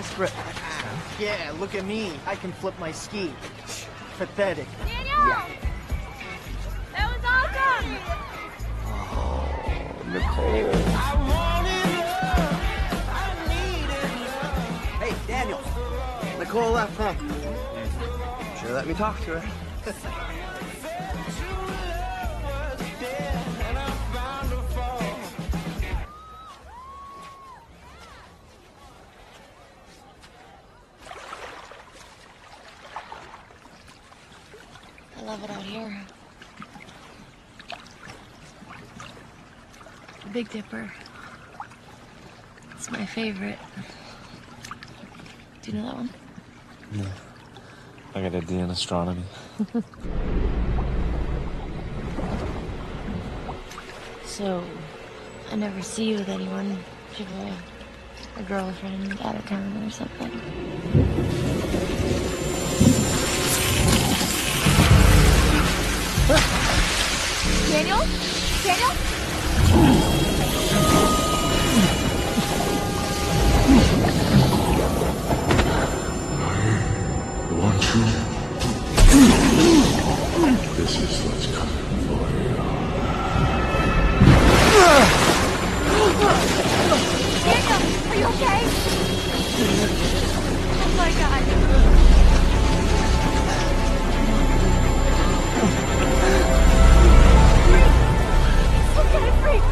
desperate. Yeah, look at me. I can flip my ski. Pathetic. Daniel! Yeah. That was awesome! Oh, Nicole. Hey, Daniel. Nicole left, huh? Sure let me talk to her. I love it out here. The Big Dipper. It's my favorite. Do you know that one? No. I got a D in astronomy. So, I never see you with anyone. You have a girlfriend out of town or something. Daniel? Daniel? Want you? This is what's coming for you. Daniel, are you okay? Oh my god. Okay, freak.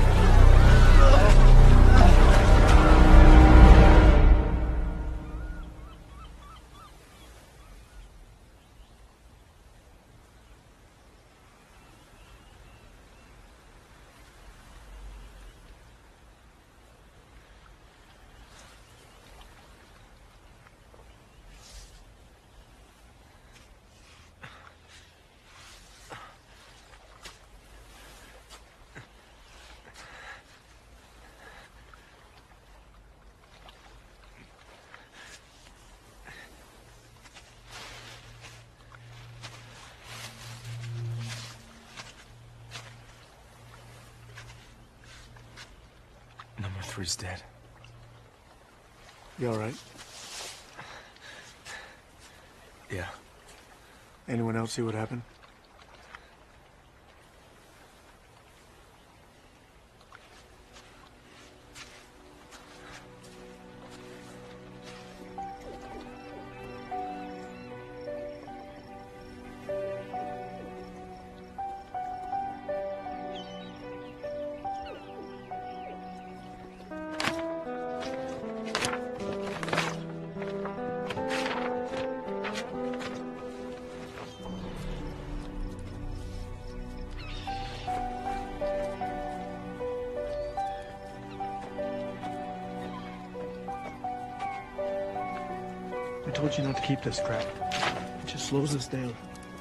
Number 3's dead. You all right? Yeah. Anyone else see what happened? I told you not to keep this crap. It just slows us down.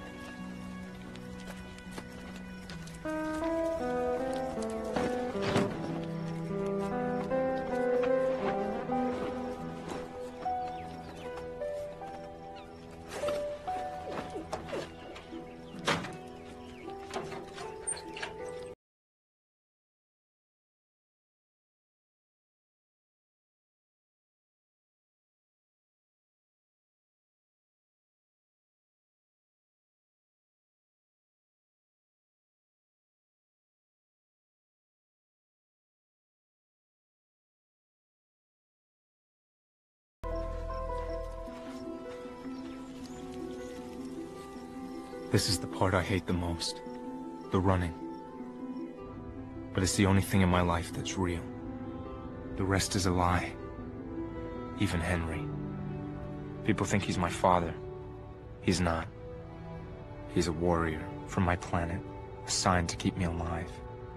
This is the part I hate the most. The running. But it's the only thing in my life that's real. The rest is a lie. Even Henry. People think he's my father. He's not. He's a warrior from my planet, assigned to keep me alive.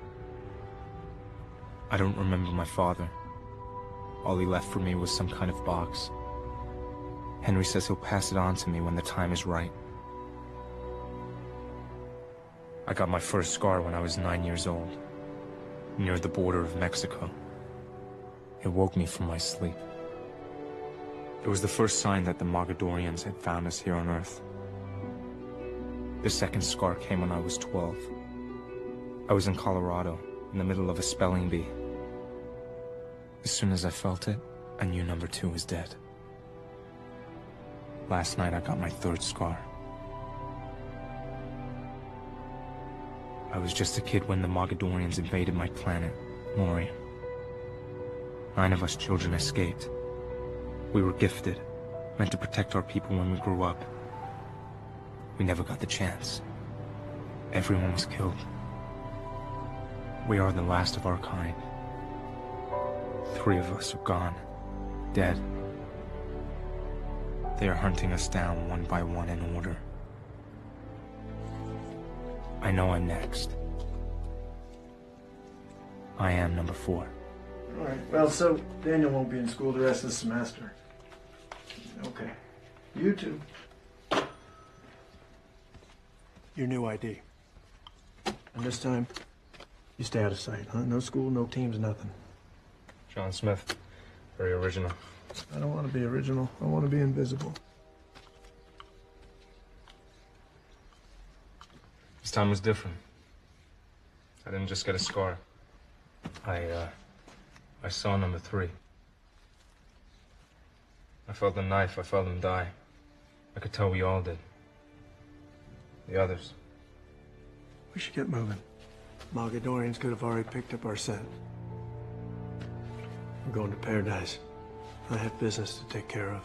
I don't remember my father. All he left for me was some kind of box. Henry says he'll pass it on to me when the time is right. I got my first scar when I was 9 years old, near the border of Mexico. It woke me from my sleep. It was the first sign that the Mogadorians had found us here on Earth. The second scar came when I was 12. I was in Colorado, in the middle of a spelling bee. As soon as I felt it, I knew number 2 was dead. Last night I got my third scar. I was just a kid when the Mogadorians invaded my planet, Morian. 9 of us children escaped. We were gifted, meant to protect our people when we grew up. We never got the chance. Everyone was killed. We are the last of our kind. 3 of us are gone, dead. They are hunting us down one by one in order. I know I'm next. I am number 4. All right. Well, so Daniel won't be in school the rest of the semester. Okay. You two. Your new ID. And this time, you stay out of sight, huh? No school, no teams, nothing. John Smith. Very original. I don't want to be original. I want to be invisible. This time was different. I didn't just get a scar. I saw number 3. I felt the knife. I felt him die. I could tell we all did. The others. We should get moving. Mogadorians could have already picked up our scent. We're going to Paradise. I have business to take care of.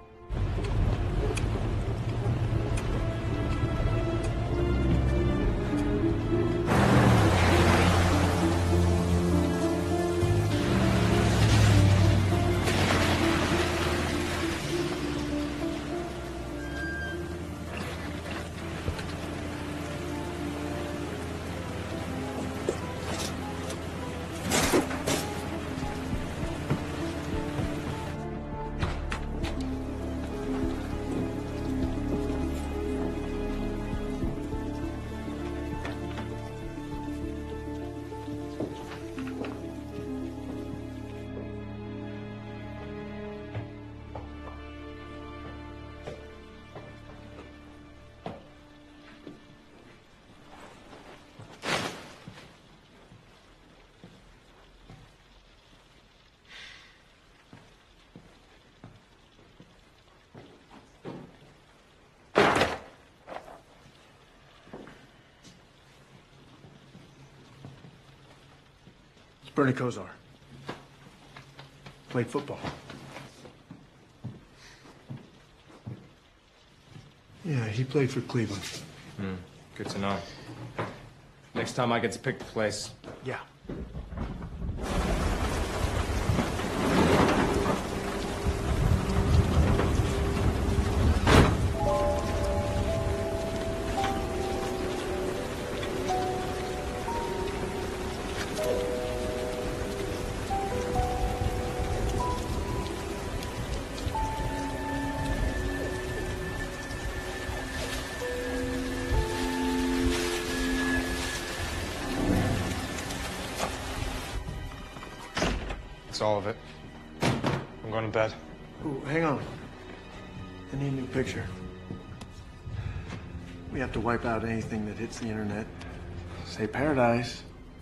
Bernie Kosar. Played football. Yeah, he played for Cleveland. Good to know. Next time I get to pick the place. Yeah. That's all of it. I'm going to bed. Ooh, hang on. I need a new picture. We have to wipe out anything that hits the internet. Say Paradise.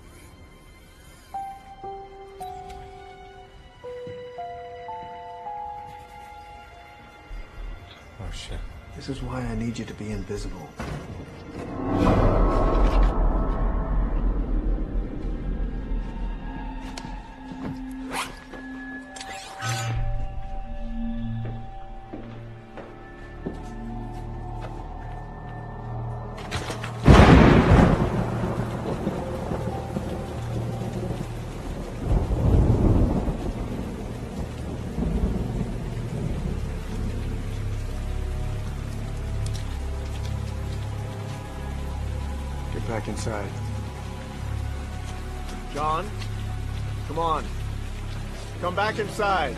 Oh, shit. This is why I need you to be invisible. Get back inside. John, come on. Come back inside.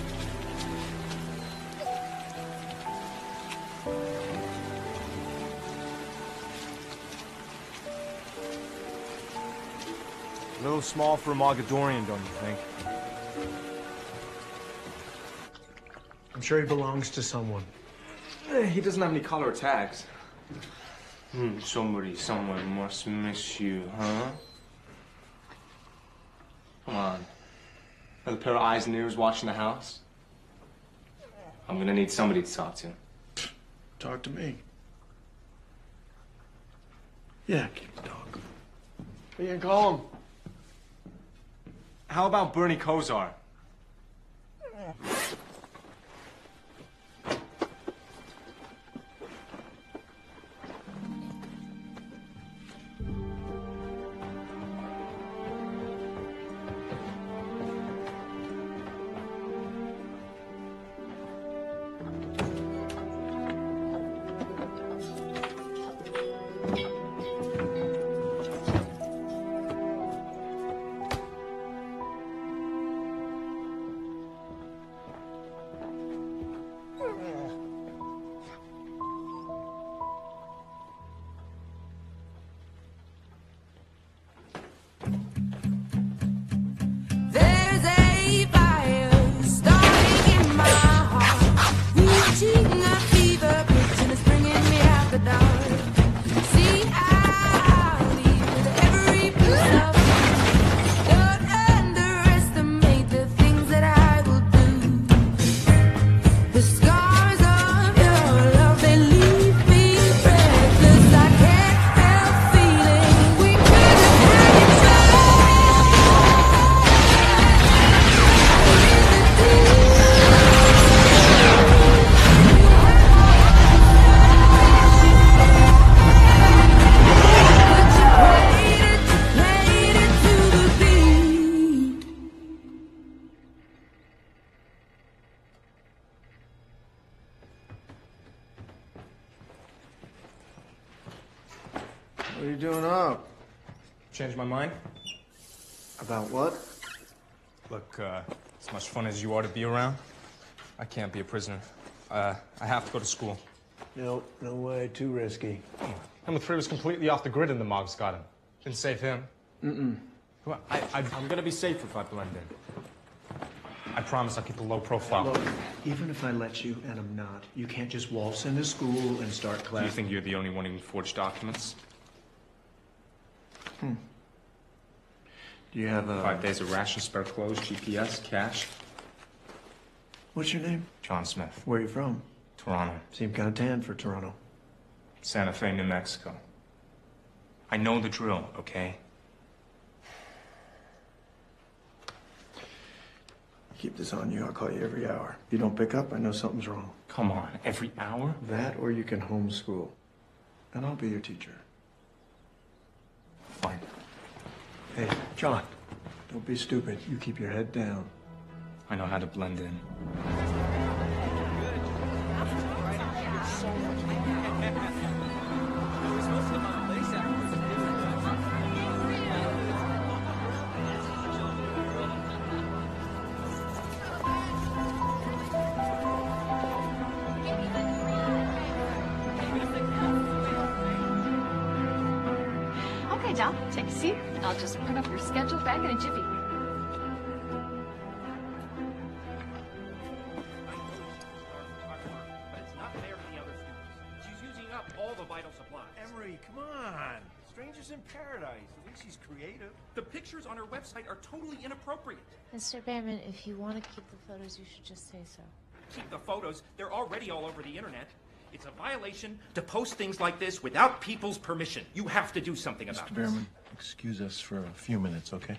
A little small for a Mogadorian, don't you think? I'm sure he belongs to someone. He doesn't have any collar or tags. Somebody somewhere must miss you, huh? Come on. Another pair of eyes and ears watching the house? I'm gonna need somebody to talk to. talk to me. Yeah, keep the dog. You can call him. How about Bernie Kosar? There's a fire starting in my heart, reaching a fever pitch and it's bringing me out the dark. See, I'll leave with every piece of you. Don't underestimate the things that I will do. The scars of your love, they leave me breathless. I can't help feeling we could have had each other. What are you doing up? Changed my mind? About what? Look, as much fun as you are to be around, I can't be a prisoner. I have to go to school. No, no way. Too risky. Number 3 was completely off the grid and the mobs got him. Didn't save him. Come on, I'm gonna be safe if I blend in. I promise I'll keep a low profile. Look, even if I let you, and I'm not, you can't just waltz into school and start class. Do you think you're the only one who can forge documents? Do you have 5 days of rations, spare clothes, GPS, cash? What's your name? John Smith, Where are you from? Toronto, Seem kind of tan for Toronto. Santa Fe, New Mexico. I know the drill, okay? Keep this on you. I'll call you every hour. If you don't pick up, I know something's wrong. Come on, every hour? That or you can homeschool. And I'll be your teacher. Fine. Hey, John, don't be stupid. You keep your head down. I know how to blend in. Okay, John, take a seat. I'll just print up your schedule back in a jiffy. But it's not fair to the other students. She's using up all the vital supplies. Emery, come on. Strangers in paradise. At least she's creative. The pictures on her website are totally inappropriate. Mr. Behrman, if you want to keep the photos, you should just say so. Keep the photos. They're already all over the internet. It's a violation to post things like this without people's permission. You have to do something about Mr. this. Behrman, excuse us for a few minutes, okay?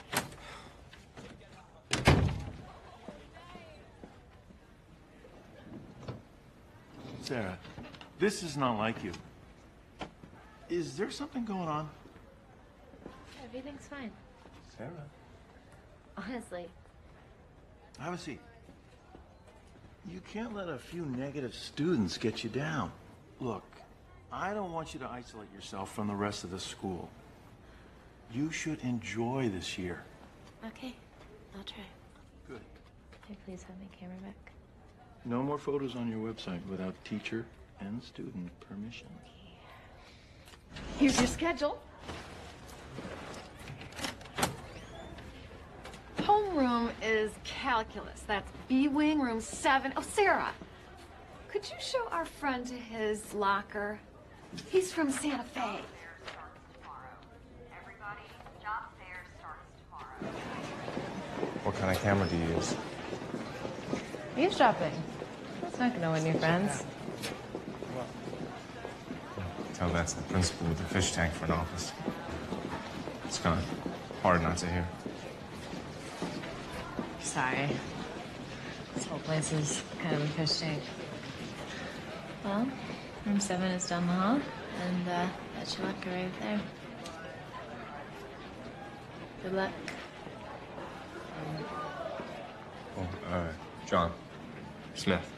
Sarah, this is not like you. Is there something going on? Everything's fine. Sarah? Honestly. Have a seat. You can't let a few negative students get you down. Look, I don't want you to isolate yourself from the rest of the school. You should enjoy this year. Okay, I'll try. Good. Can you please have my camera back? No more photos on your website without teacher and student permission. Here's your schedule. Homeroom is calculus. That's B wing, room 7. Oh, Sarah, could you show our friend to his locker? He's from Santa Fe. What kind of camera do you use? Eavesdropping. It's not gonna win your friends. Well, Tell that's the principal with the fish tank for an office. It's kind of hard not to hear. Sorry. This whole place is kind of a fish tank. Well, room 7 is down the hall, and that's your locker right there. Good luck. Oh, John Smith.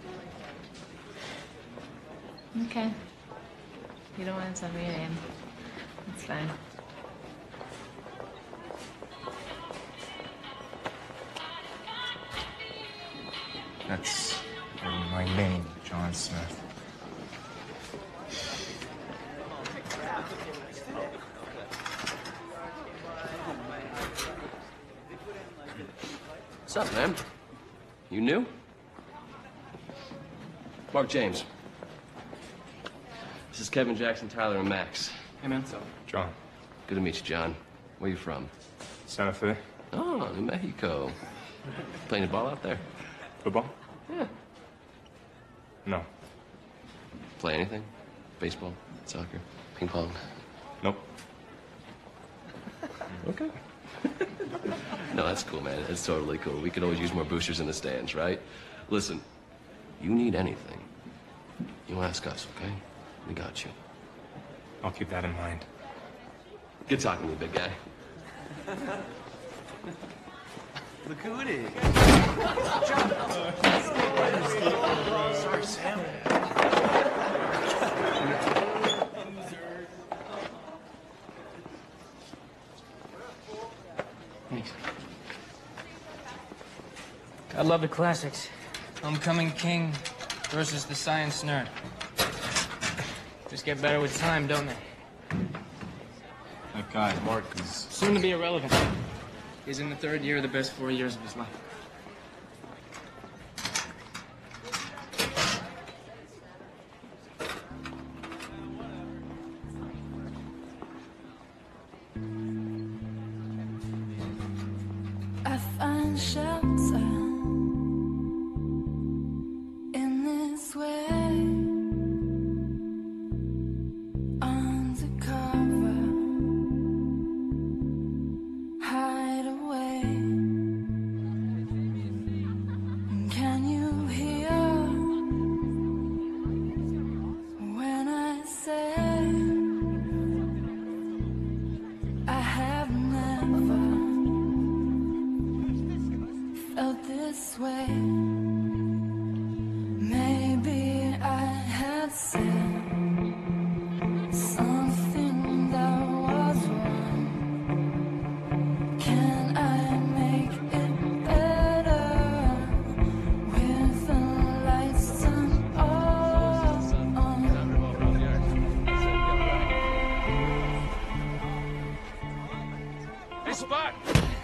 Okay. You don't want to tell me your name. That's fine. That's my name, John Smith. What's up, man? You new? Mark James. This is Kevin, Jackson, Tyler, and Max. Hey, man. So, John. Good to meet you, John. Where you from? Santa Fe. Oh, New Mexico. Playing the ball out there? Football? Yeah. No. Play anything? Baseball? Soccer? Ping pong? Nope. Okay. No, that's cool, man. It's totally cool. We could always use more boosters in the stands, right? Listen, you need anything, you ask us, okay? We got you. I'll keep that in mind. Good talking to you, big guy. Look who it is. Sorry, Sam. Thanks. I love the classics. Homecoming King versus the Science Nerd. Just get better with time, don't they? That guy, Mark, is... Soon to be irrelevant. He's in the 3rd year of the best 4 years of his life. I find shelter in this way, undercover, hide away. Can you hear when I say I have never felt this way? Maybe I had said something that was wrong. Can I make it better with the lights turned off? Hey, Spot!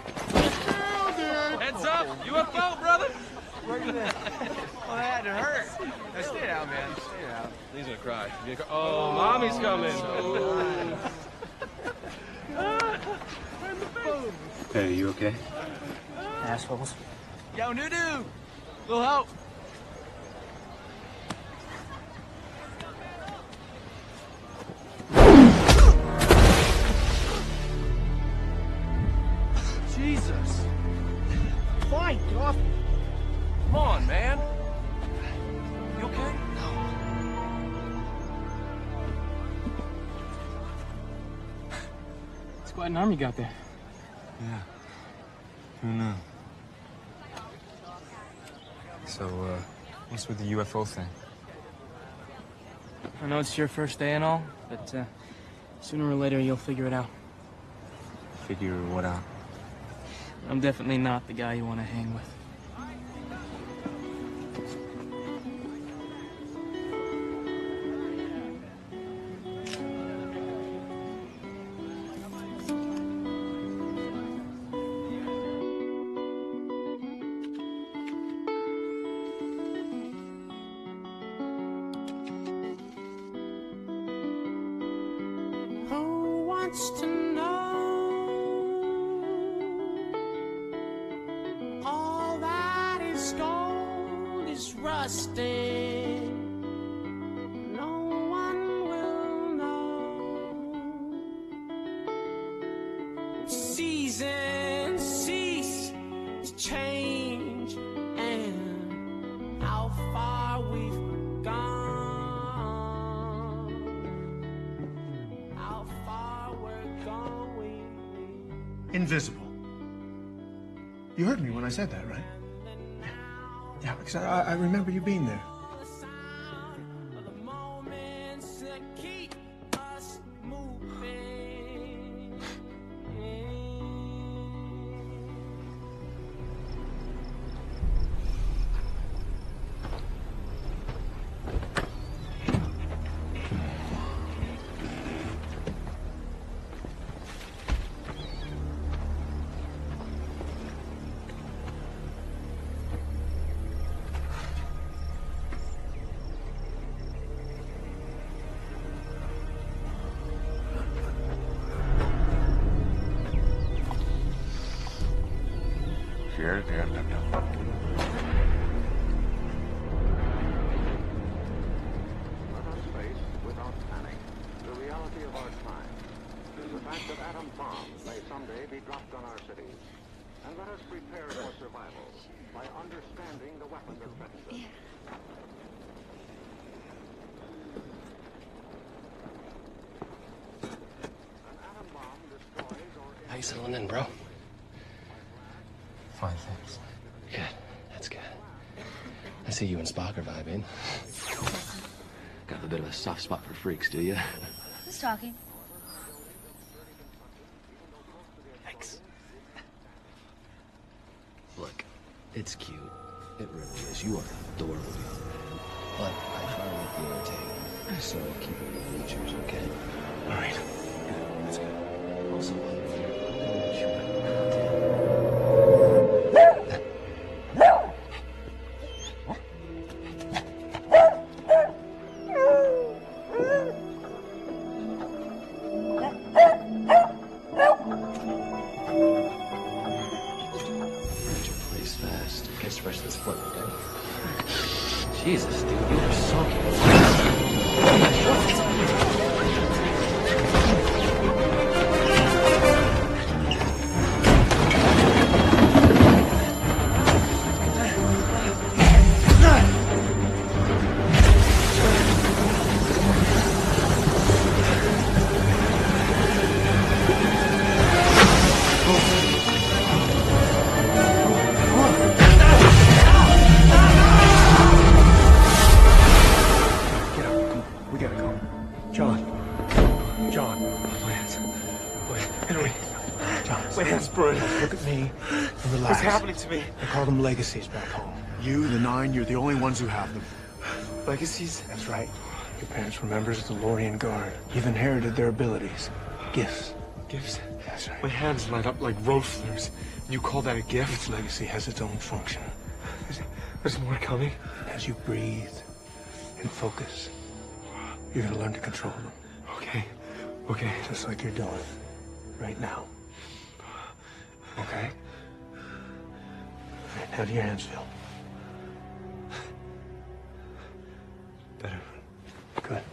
Heads up! UFO, brother! Look at that. Well, that had to hurt. Now, stay down, man. Stay down. He's gonna cry. Oh, mommy's coming. Hey, you okay? Assholes. Yo, Nudu! Little help. Jesus. Fine, get off. Come on, man. You okay? It's quite an army you got there. Yeah. Who knew? So, what's with the UFO thing? I know it's your first day and all, but sooner or later you'll figure it out. Figure what out? I'm definitely not the guy you want to hang with. Who wants to know all that is gold is rusted? No one will invisible. You heard me when I said that, right? Yeah, because I remember you being there. How you settling in, bro? Fine, thanks. Good. That's good. I see you and Spock are vibing. Got a bit of a soft spot for freaks, do you? Who's talking? Thanks. Look, it's cute. It really is. You are adorable, young man. But I find it irritating. So keep it in the bleachers, okay? All right. Good. That's good. Also, Jesus, dude, you are so Look at me and relax. What's happening to me? They call them legacies back home. You, the Nine, you're the only ones who have them. Legacies? That's right. Your parents were members of the Lorien Guard. You've inherited their abilities. Gifts. Gifts? That's right. My hands light up like road flares. You call that a gift? Each legacy has its own function. There's more coming. As you breathe and focus, you're gonna learn to control them. Okay. Okay. Just like you're doing right now. Okay? All right, how do your hands feel? Better. Good.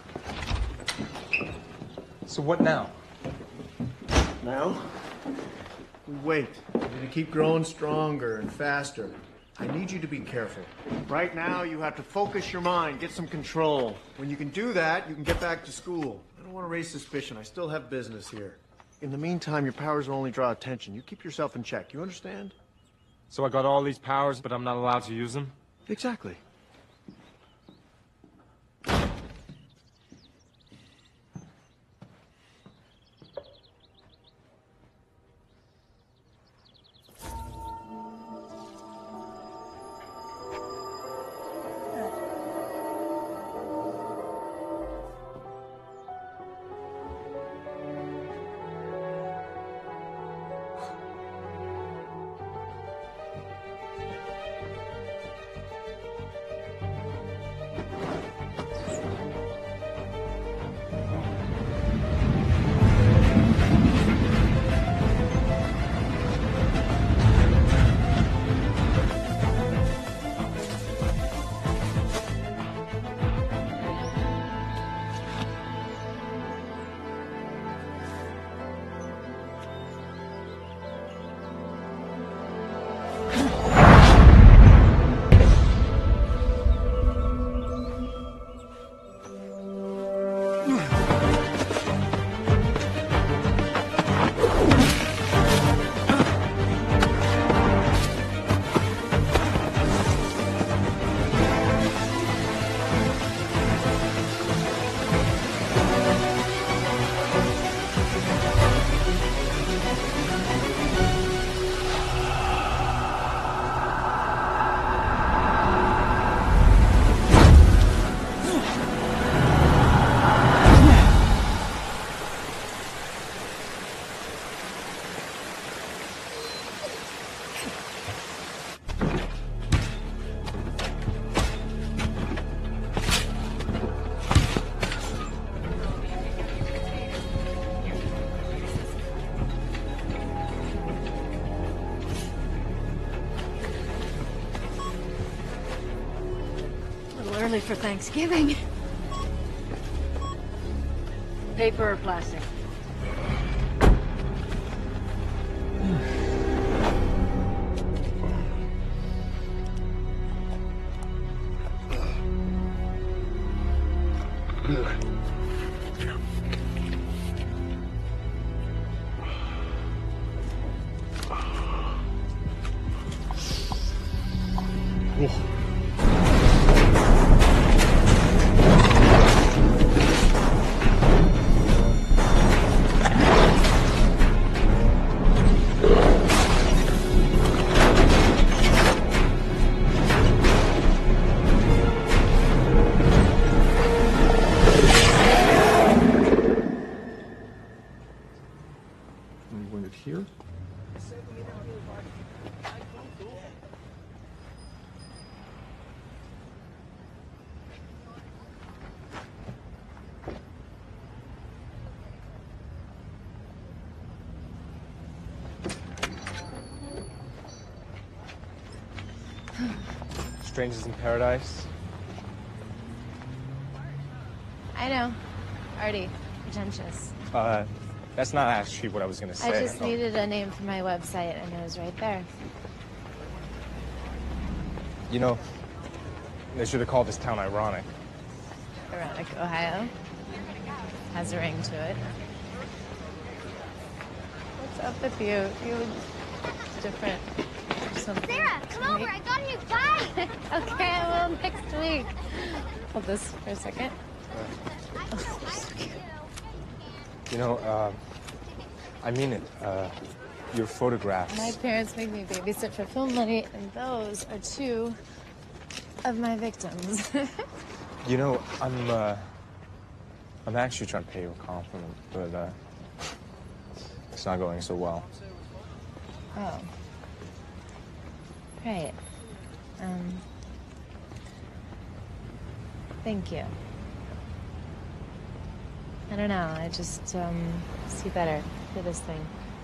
So what now? Now, we wait. We're gonna keep growing stronger and faster. I need you to be careful. Right now, you have to focus your mind, get some control. When you can do that, you can get back to school. I don't want to raise suspicion. I still have business here. In the meantime, your powers will only draw attention. You keep yourself in check. You understand? So I got all these powers, but I'm not allowed to use them? Exactly. early for Thanksgiving. Paper or plastic? Here? Strangers in Paradise. I know. Artie. Pretentious. That's not actually what I was gonna say. I just needed a name for my website, and it was right there. You know, they should have called this town Ironic. Ironic, Ohio. Has a ring to it. What's up with you? You look different. Or something. Sarah, come over. I got a new bike. Okay, I will next week. Hold this for a second. Oh, so cute. You know, I mean it. Your photographs. My parents make me babysit for film money, and those are two of my victims. You know, I'm actually trying to pay you a compliment, but it's not going so well. Oh. Right. Thank you. I don't know, I just, see better for this thing.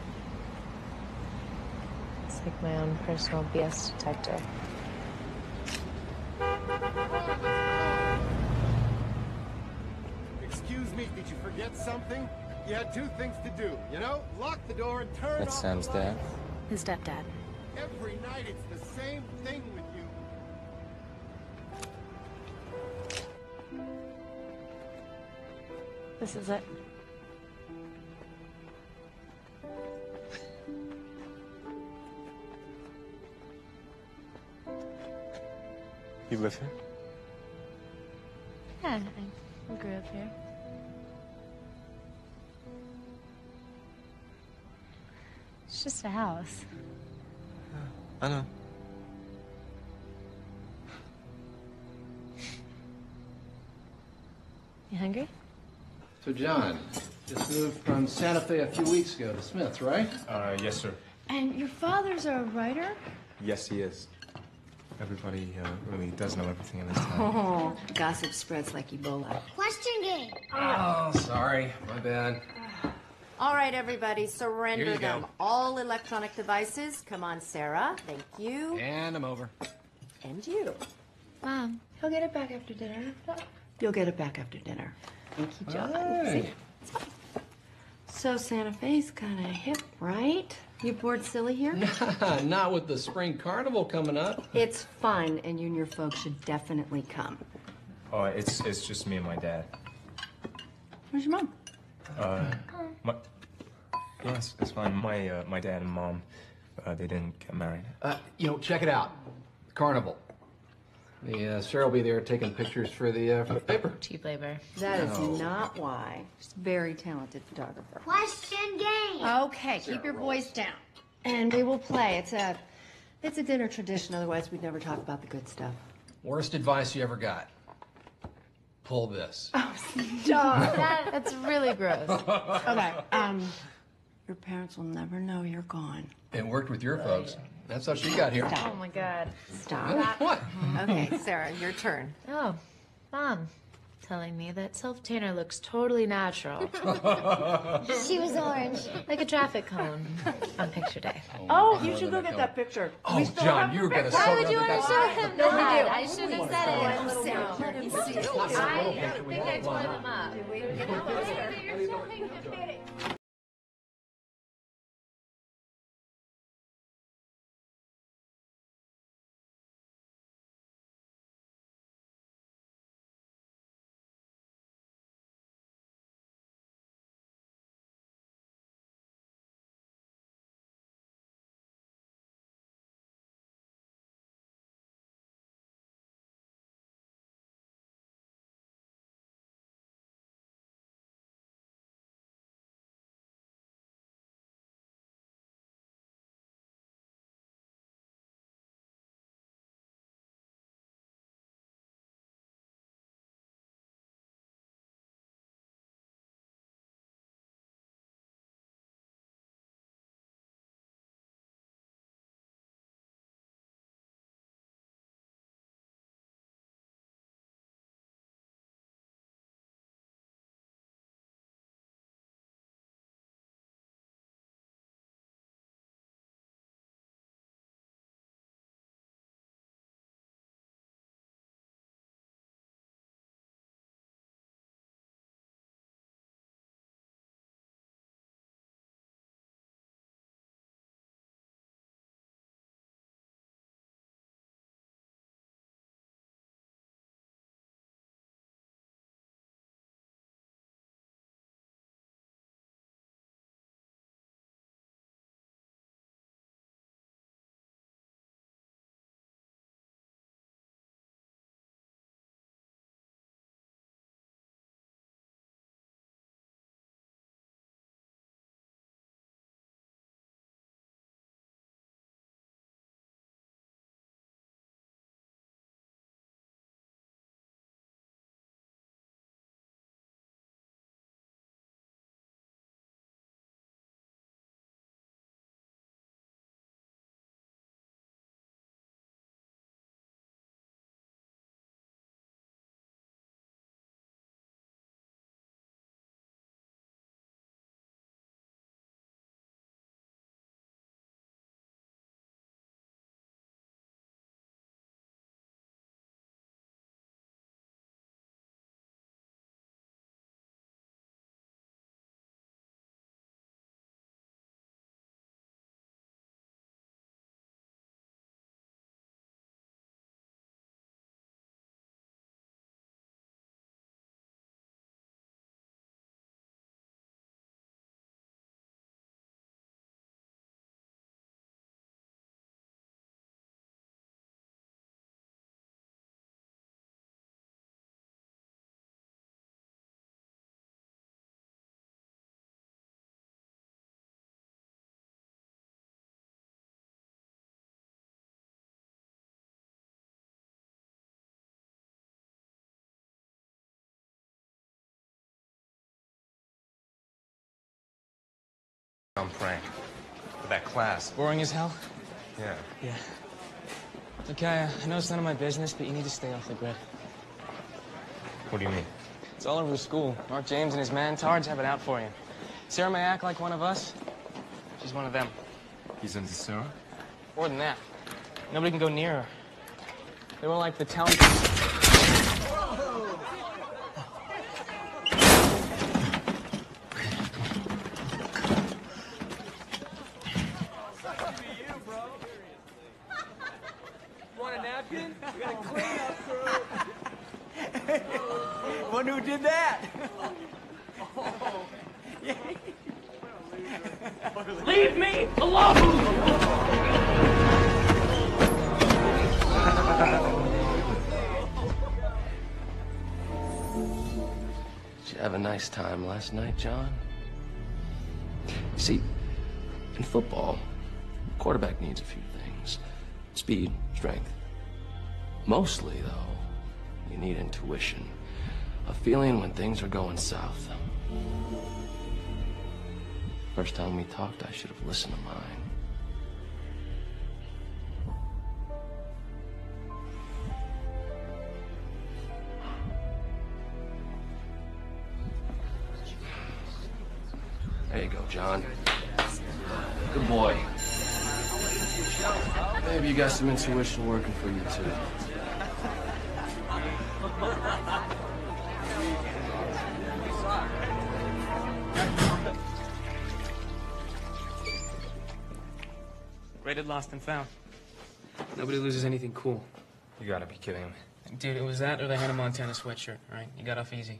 It's like my own personal BS detector. Excuse me, did you forget something? You had two things to do, you know? Lock the door and turn That's off Sam's the lights. dad. His stepdad. Every night it's the same thing with you. This is it. You live here? Yeah, I grew up here. It's just a house. I know. You hungry? So, John, just moved from Santa Fe a few weeks ago to Smith's, right? Yes, sir. And your father's a writer? Yes, he is. Everybody really does know everything in this town. Oh, gossip spreads like Ebola. Question game. Oh, sorry. My bad. All right, everybody, surrender Here you them. go. All electronic devices. Come on, Sarah. Thank you. And I'm over. And you. Mom, he'll get it back after dinner. You'll get it back after dinner. Thank you, John. Hey. See? So Santa Fe's kind of hip, right? You bored silly here? Not with the spring carnival coming up. It's fun, and you and your folks should definitely come. Oh, it's just me and my dad. Where's your mom? Yes, it's fine. My dad and mom, they didn't get married. Check it out. Carnival. The Sarah will be there taking pictures for the paper. Cheap labor. That is No. not why. She's a very talented photographer. Question game. Okay, keep your voice down. And we will play. It's a dinner tradition, otherwise we'd never talk about the good stuff. Worst advice you ever got. Pull this. Stop. That's really gross. Okay, your parents will never know you're gone. It worked with your folks. That's how she got here. Oh my God. Stop. What? Okay, Sarah, your turn. Oh, Mom. telling me that self-tanner looks totally natural. She was orange. Like a traffic cone on picture day. Oh, you should go get that picture. Oh, We still John, have you the were gonna picture. show Why would you want to show him No, we that? do. I shouldn't have said it. Let him see it. I think I tore them up. I'm praying for that class. Boring as hell? Yeah. Yeah. Okay, I know it's none of my business, but you need to stay off the grid. What do you mean? It's all over the school. Mark James and his man-tards have it out for you. Sarah may act like one of us. She's one of them. He's into Sarah? More than that. Nobody can go near her. They were like the town... Want a napkin? We got a cleanup crew. Wonder who did that? Leave me alone! Did you have a nice time last night, John? See, in football, quarterback needs a few things. Speed, strength. Mostly, though, you need intuition. A feeling when things are going south. First time we talked, I should have listened to mine. you go, John. Good boy. Maybe you got some intuition working for you, too. Rated lost and found. Nobody loses anything cool. You gotta be kidding me. Dude, it was that or the Hannah Montana sweatshirt, all right? You got off easy.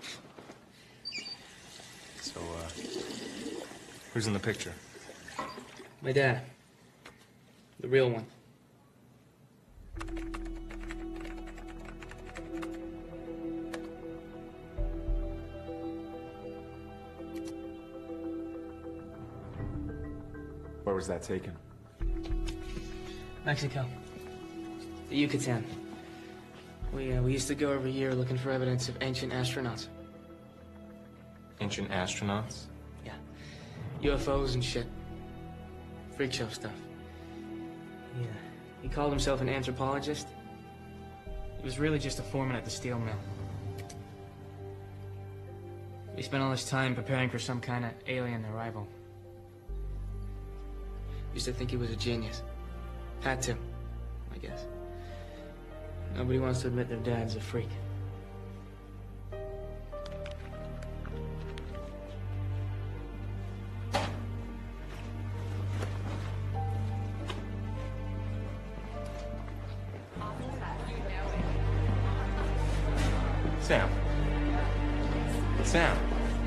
So, who's in the picture? My dad. The real one. Where was that taken? Mexico. The Yucatan. We used to go every year looking for evidence of ancient astronauts. Ancient astronauts? Yeah. UFOs and shit. Freak show stuff. Yeah. He called himself an anthropologist. He was really just a foreman at the steel mill. He spent all his time preparing for some kind of alien arrival. Used to think he was a genius. Had to, I guess. Nobody wants to admit their dad's a freak. Sam. Sam.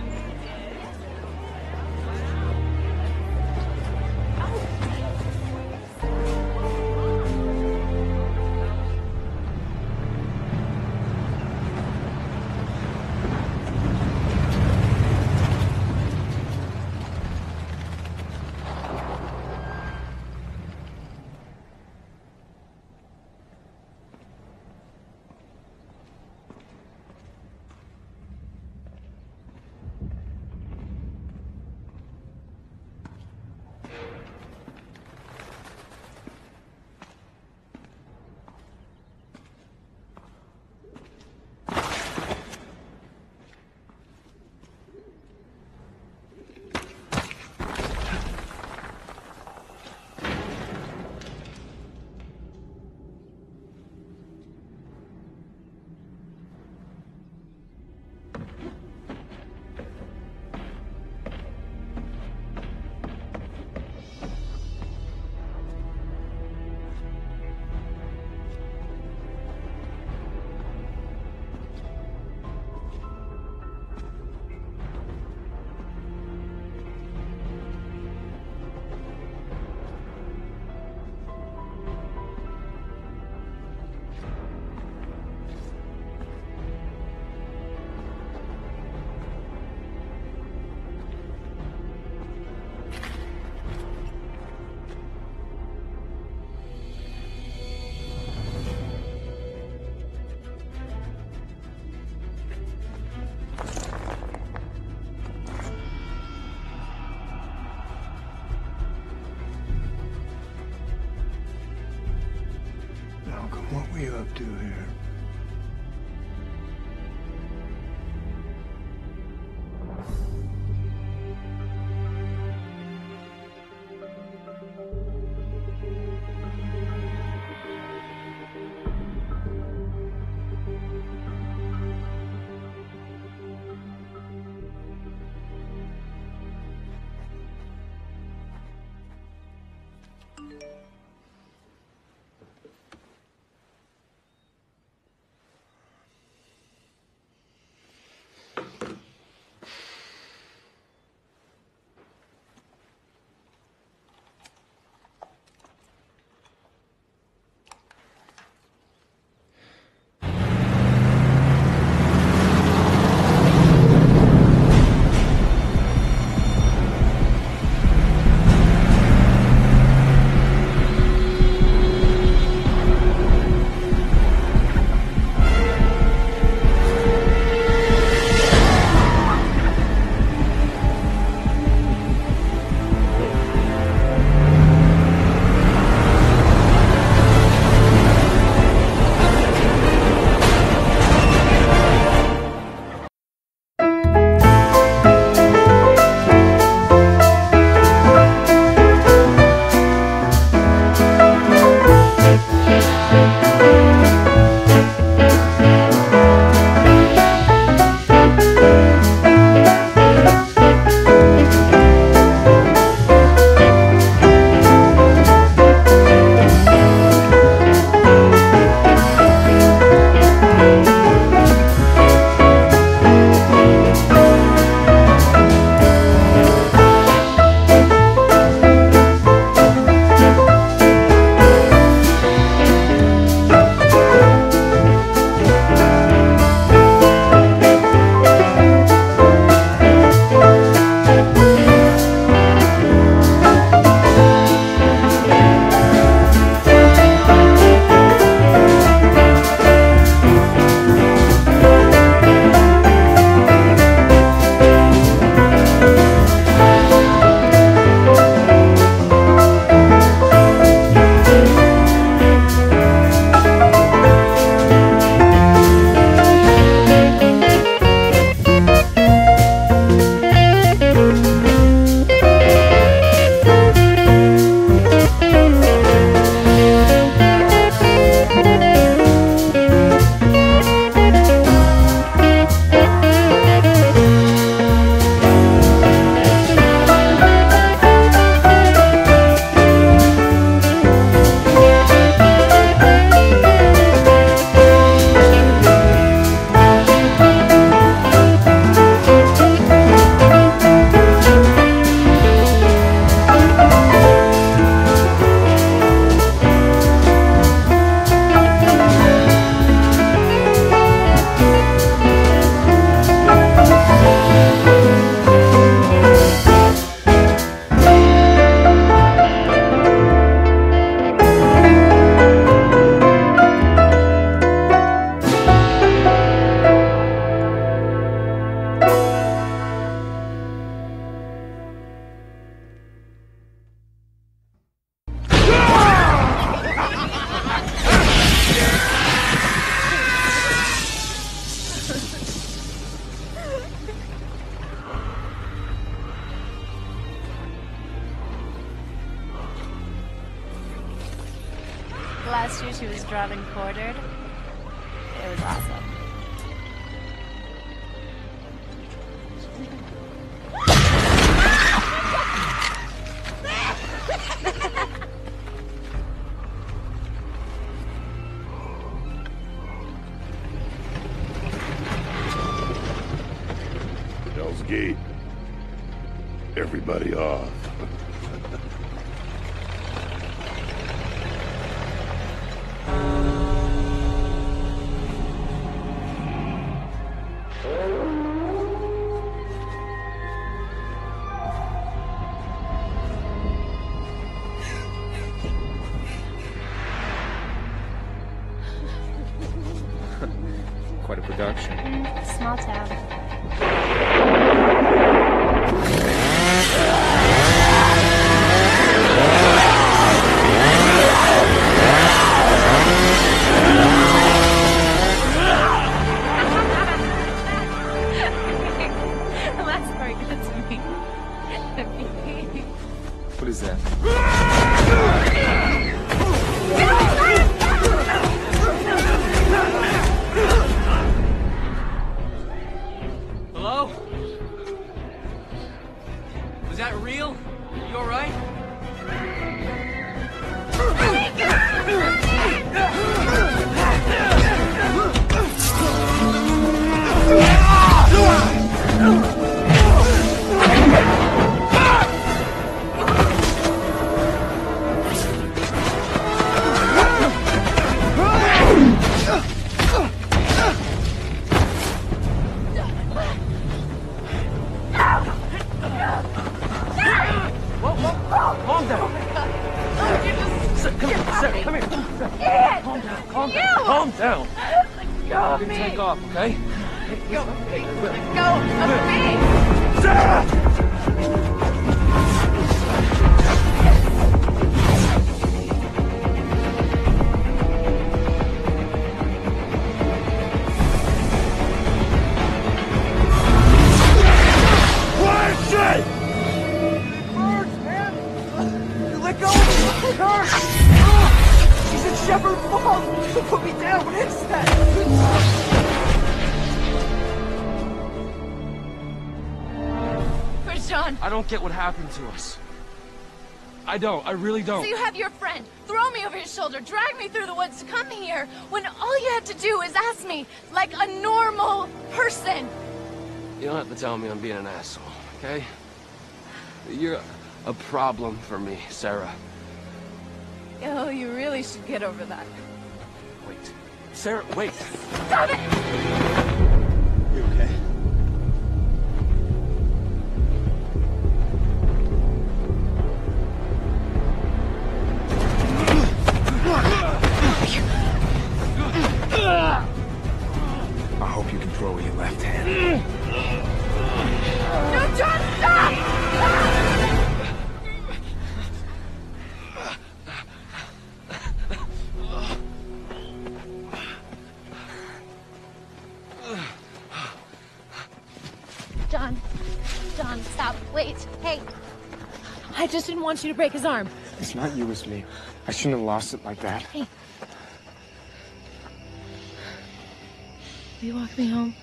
Malcolm, what were you up to here? distraught and quartered. It was awesome. Hell's Gate. Everybody off. Quite a production. Small town. That's very good to me. What is that? Hello? Was that real? You alright? Calm down. Sarah, come here. Calm down. Calm down. Calm down. Go You can take off, okay? Go of me. Sarah! Let go! Her! She's in Shepherd Falls! Put me down! What is that? Where's John? I don't get what happened to us. I don't. I really don't. So you have your friend throw me over his shoulder, drag me through the woods to come here, when all you had to do is ask me like a normal person. You don't have to tell me I'm being an asshole, okay? You're a problem for me, Sarah. Oh, you really should get over that. Wait. Sarah, wait. Stop it! You okay? I hope you can throw with your left hand. No, John, stop! John, stop. Wait. Hey. I just didn't want you to break his arm. It's not you, it's me. I shouldn't have lost it like that. Hey. Will you walk me home?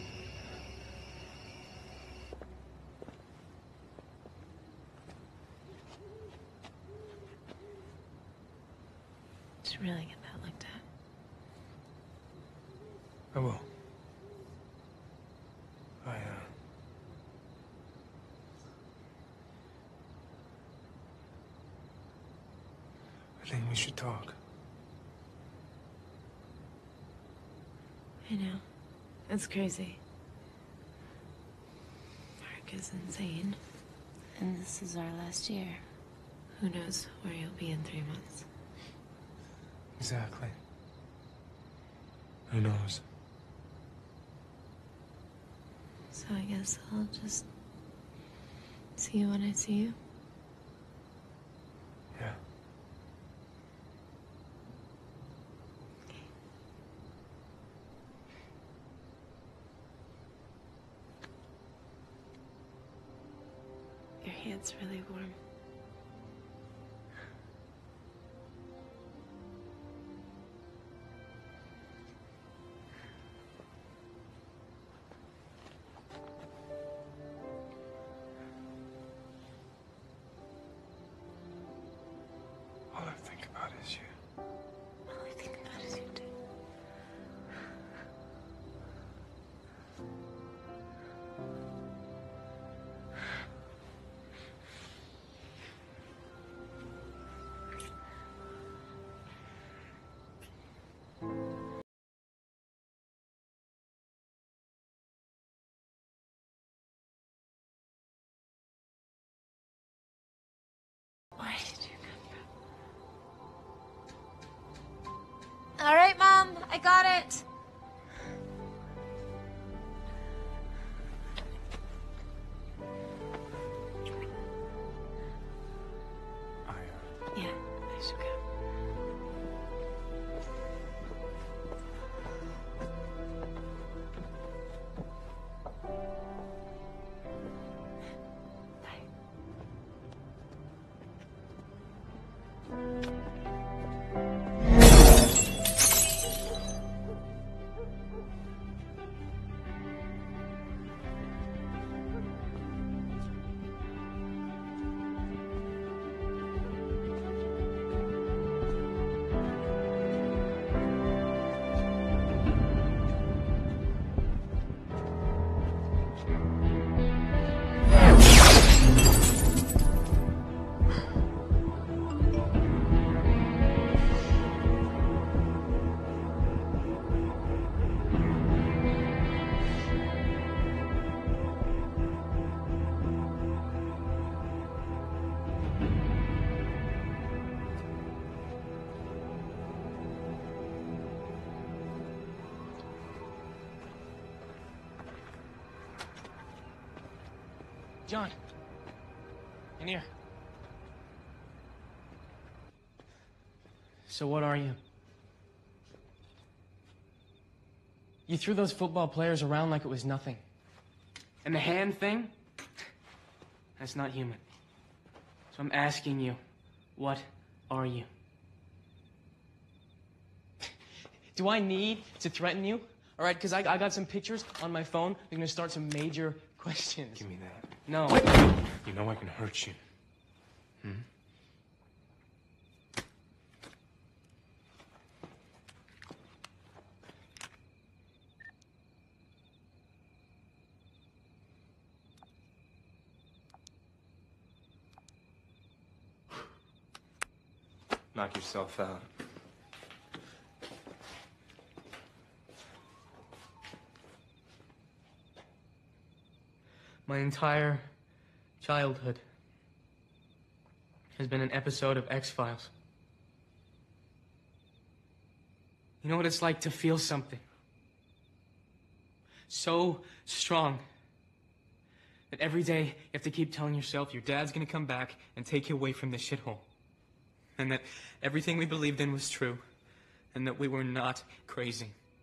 Just really get that looked at. I will. I think we should talk. I know. It's crazy. Mark is insane. And this is our last year. Who knows where you'll be in 3 months. Exactly. Who knows? So I guess I'll just see you when I see you. Yeah. Your hand's really warm. I got it. Yeah, it's okay. John. In here. So what are you? You threw those football players around like it was nothing. And the hand thing? That's not human. So I'm asking you, what are you? Do I need to threaten you? All right, because I got some pictures on my phone. They're going to start some major questions. Give me that. No. You know I can hurt you. Hmm? Knock yourself out. My entire childhood has been an episode of X-Files. You know what it's like to feel something so strong that every day you have to keep telling yourself your dad's gonna come back and take you away from this shithole. And that everything we believed in was true. And that we were not crazy.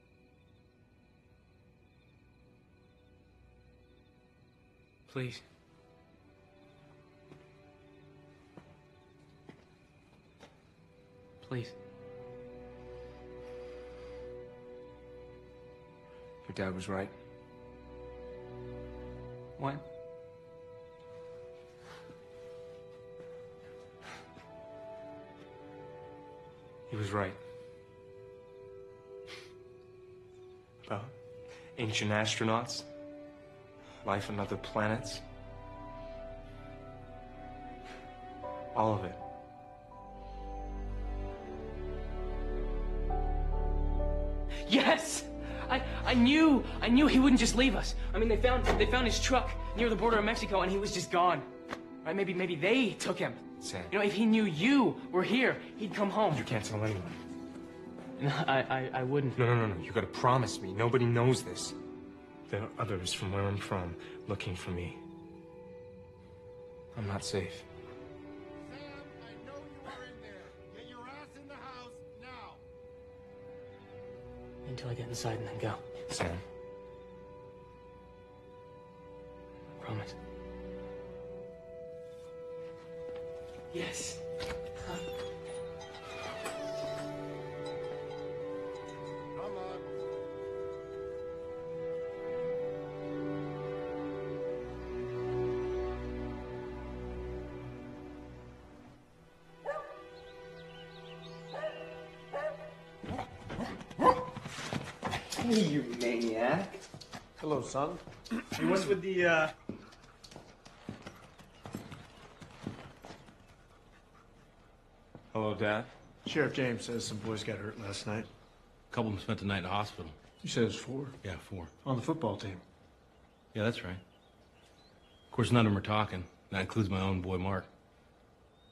Please. Please. Your dad was right. What? He was right. About ancient astronauts, life on other planets. All of it. Yes! I knew he wouldn't just leave us. I mean, they found his truck near the border of Mexico and he was just gone. Right? Maybe they took him. Sam. You know, if he knew you were here, he'd come home. You can't tell anyone. No, I wouldn't. No. You gotta promise me. Nobody knows this. There are others from where I'm from looking for me. I'm not safe. Sam, I know you are in there. Get your ass in the house now. Until I get inside and then go. Sam. Promise. Yes. Come on. Hey, you maniac. Hello, son. Hey, what's with the, Hello, Dad. Sheriff James says some boys got hurt last night. A couple of them spent the night in the hospital. You said it was 4? Yeah, 4. On the football team. Yeah, that's right. Of course, none of them are talking. That includes my own boy, Mark.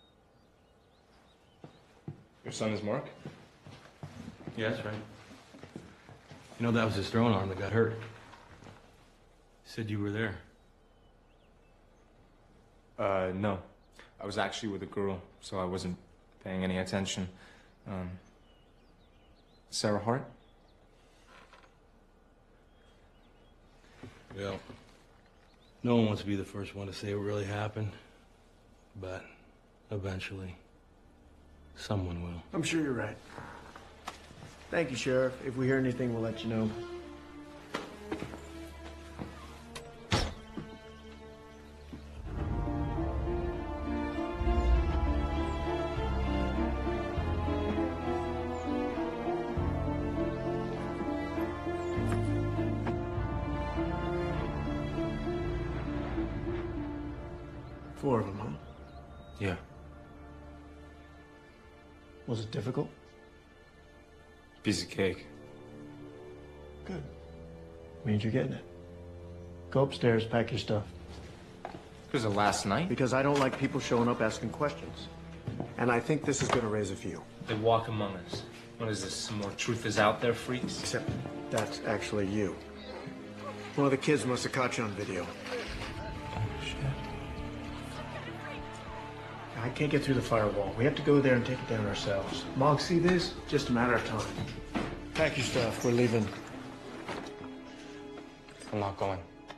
Your son is Mark? Yeah, that's right. You know, that was his throwing arm that got hurt. He said you were there. No. I was actually with a girl, so I wasn't paying any attention. Sarah Hart? Well, no one wants to be the first one to say what really happened, but eventually, someone will. I'm sure you're right. Thank you, Sheriff. If we hear anything, we'll let you know. Four of them, huh? Yeah. Was it difficult? Piece of cake. Good. Means you're getting it. Go upstairs, pack your stuff. Because of last night? Because I don't like people showing up asking questions. And I think this is going to raise a few. They walk among us. What is this, some more truth is out there, freaks? Except that's actually you. One of the kids must have caught you on video. I can't get through the firewall. We have to go there and take it down ourselves. Mog, see this? Just a matter of time. Pack your stuff. We're leaving. I'm not going.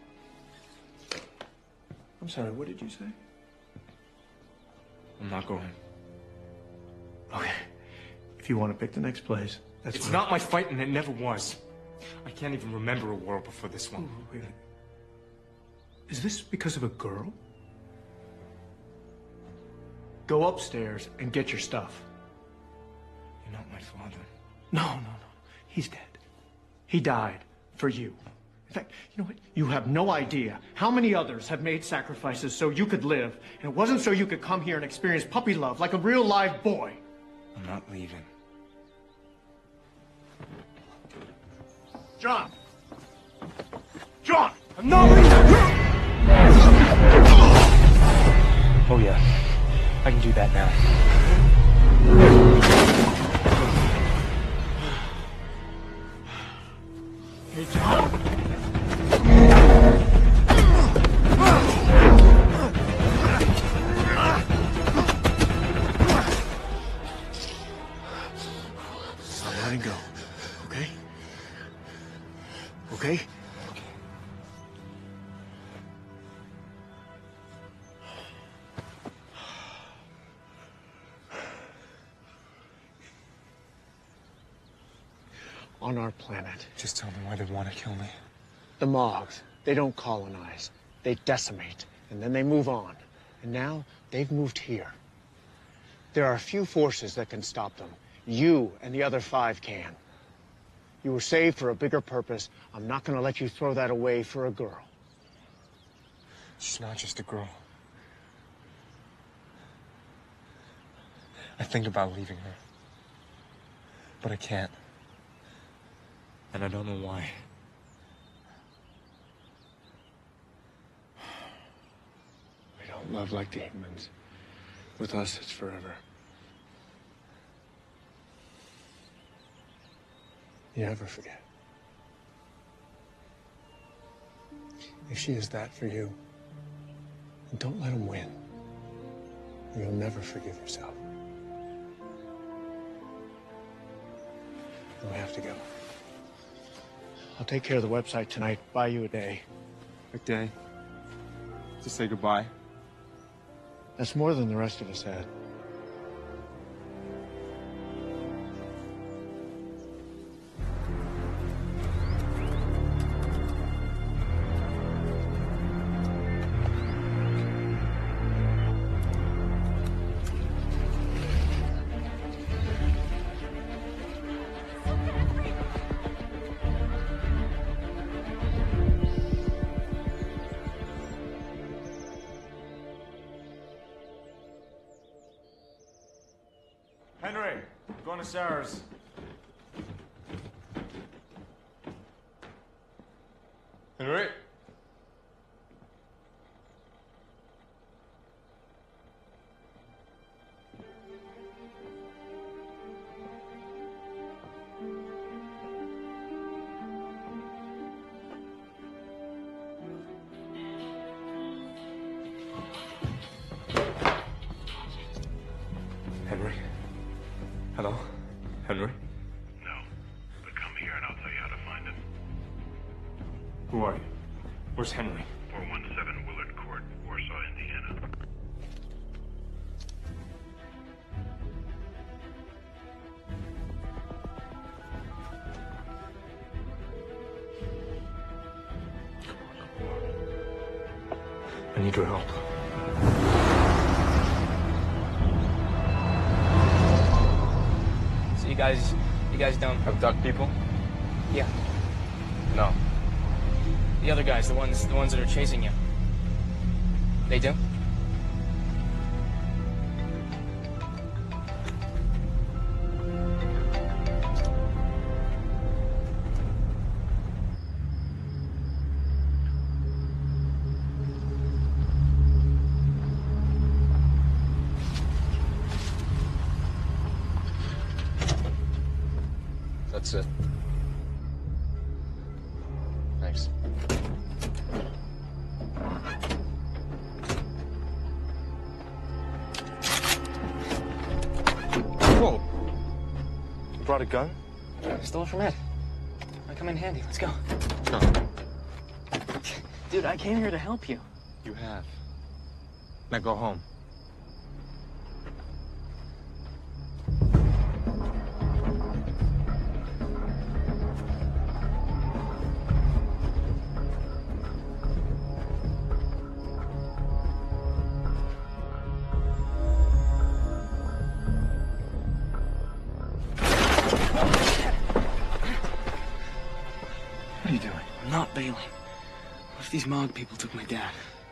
I'm sorry, what did you say? I'm not going. Okay. If you want to pick the next place, that's It's fine. not my fight, and it never was. I can't even remember a war before this one. Ooh, wait. Is this because of a girl? Go upstairs and get your stuff. You're not my father. No. He's dead. He died for you. In fact, you know what? You have no idea how many others have made sacrifices so you could live, and it wasn't so you could come here and experience puppy love like a real live boy. I'm not leaving. John! John! I'm not leaving! Oh, yeah. I can do that now. Hey, John. I'm letting go, okay? Okay? On our planet, Just tell me why they want to kill me. the Mogs, they don't colonize. They decimate, and then they move on. And now, they've moved here. There are a few forces that can stop them. You and the other 5 can. You were saved for a bigger purpose. I'm not gonna let you throw that away for a girl. She's not just a girl. I think about leaving her. But I can't. And I don't know why. We don't love like the humans. With us, it's forever. You never forget. If she is that for you, then don't let him win. Or you'll never forgive yourself. And we have to go. I'll take care of the website tonight. Buy you a day. A day? To say goodbye? That's more than the rest of us had. Henry, going to Sarah's. Henry? Who are you? Where's Henry? 417 Willard Court, Warsaw, Indiana. I need your help. So you guys don't abduct people? Yeah. No. The other guys, the ones that are chasing you. They do? That's it. Thanks. Whoa! You brought a gun? I stole it from Ed. Might come in handy. Let's go. No. Dude, I came here to help you. You have. Now go home. What are you doing? I'm not bailing. What if these Mog people took my dad?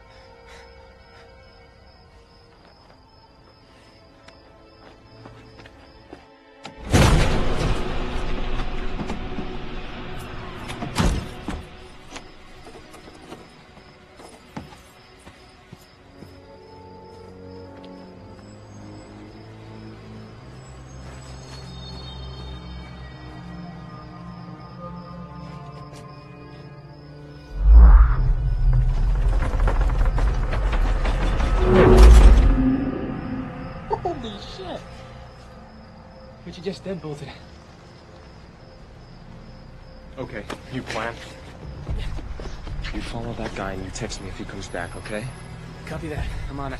Holy shit! But you just deadbolted. Okay, you plan. You follow that guy and you text me if he comes back, okay? Copy that. I'm on it.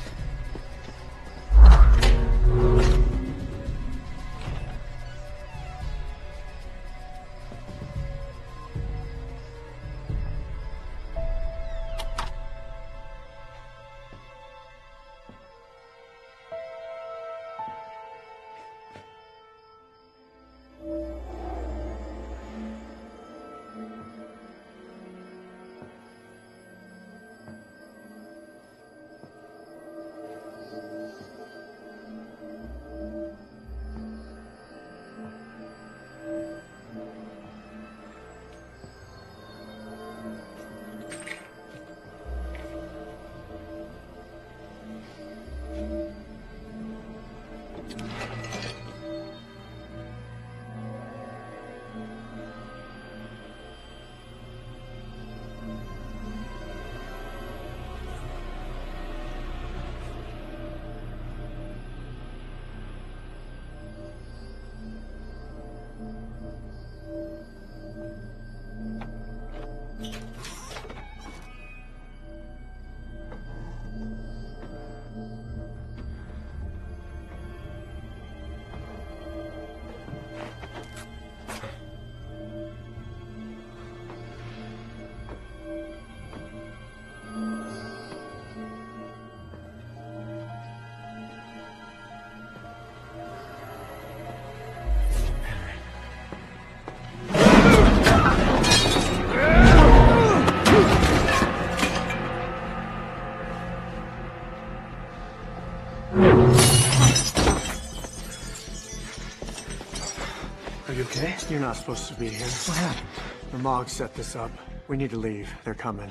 Are you okay? You're not supposed to be here. What happened? The Mog set this up. We need to leave. They're coming.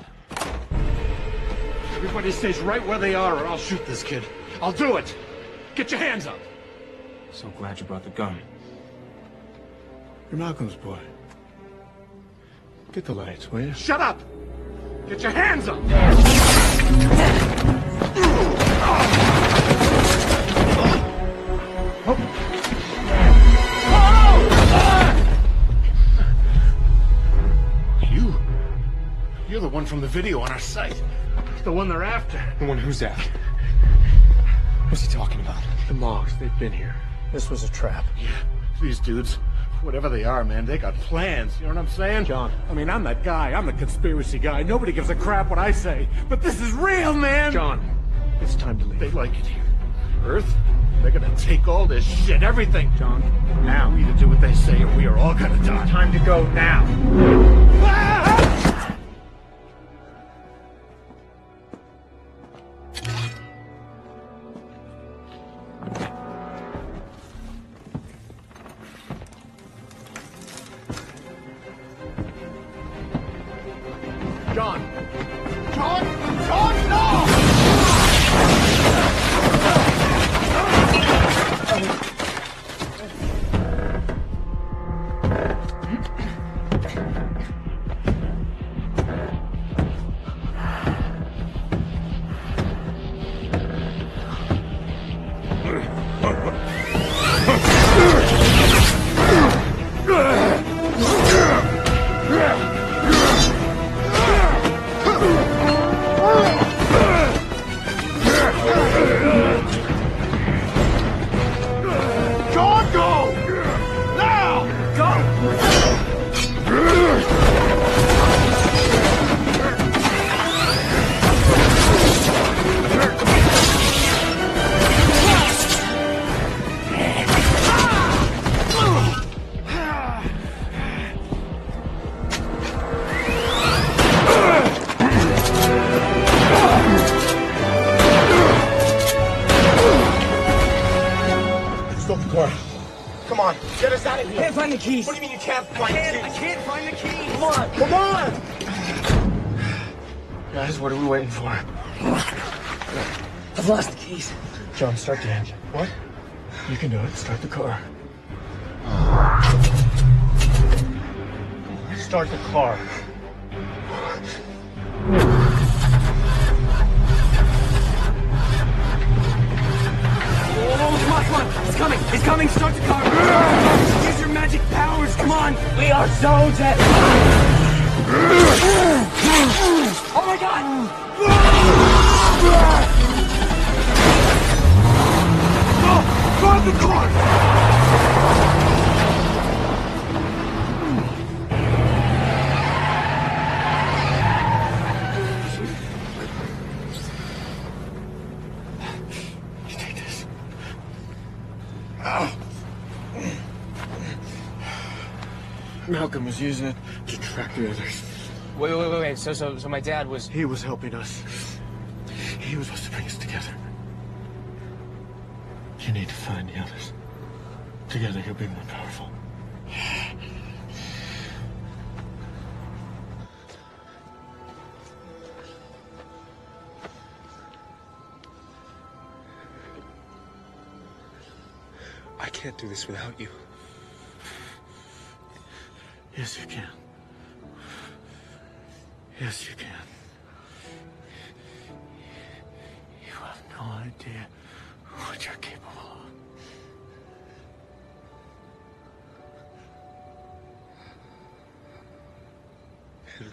Everybody stays right where they are, or I'll shoot this kid. I'll do it! Get your hands up! So glad you brought the gun. You're Malcolm's boy. Get the lights, will you? Shut up! Get your hands up! You're the one from the video on our site. The one they're after. The one who's after? What's he talking about? The Mogs, they've been here. This was a trap. Yeah. These dudes, whatever they are, man, they got plans. You know what I'm saying? John. I mean, I'm that guy. I'm the conspiracy guy. Nobody gives a crap what I say. But this is real, man! John, it's time to leave. They like it here. Earth? They're gonna take all this shit, everything. John, now we either do what they say or we are all gonna die. Time to go now. John! John! John, no! John, go! Now! Stop the car. Come on, get us out of here. I can't find the keys. What do you mean you can't find the keys? I can't find the keys. Come on, come on! Guys, what are we waiting for? I've lost the keys. John, start the engine. What? You can do it. Start the car. Start the car. Oh, come on, come on. He's coming. He's coming. Start the car. Use your magic powers. Come on. We are so dead. Oh, my God. Start the car! You take this. Malcolm was using it to track the others. Wait. So my dad was... He was helping us. He was supposed to bring us together. You need to find the others. Together, you'll be more powerful. I can't do this without you. Yes, you can. Yes, you can. You have no idea what you're capable of. Henry.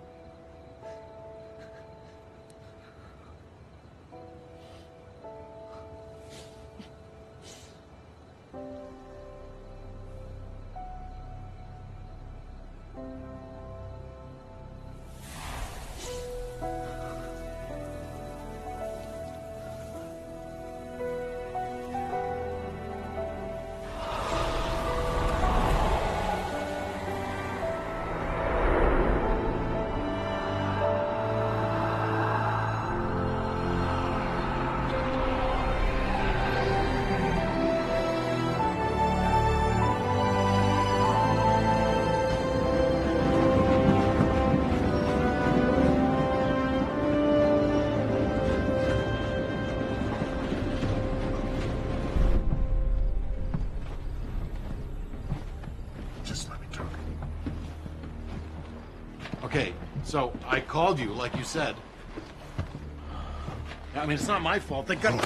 Okay, so I called you, like you said. I mean, it's not my fault. They got...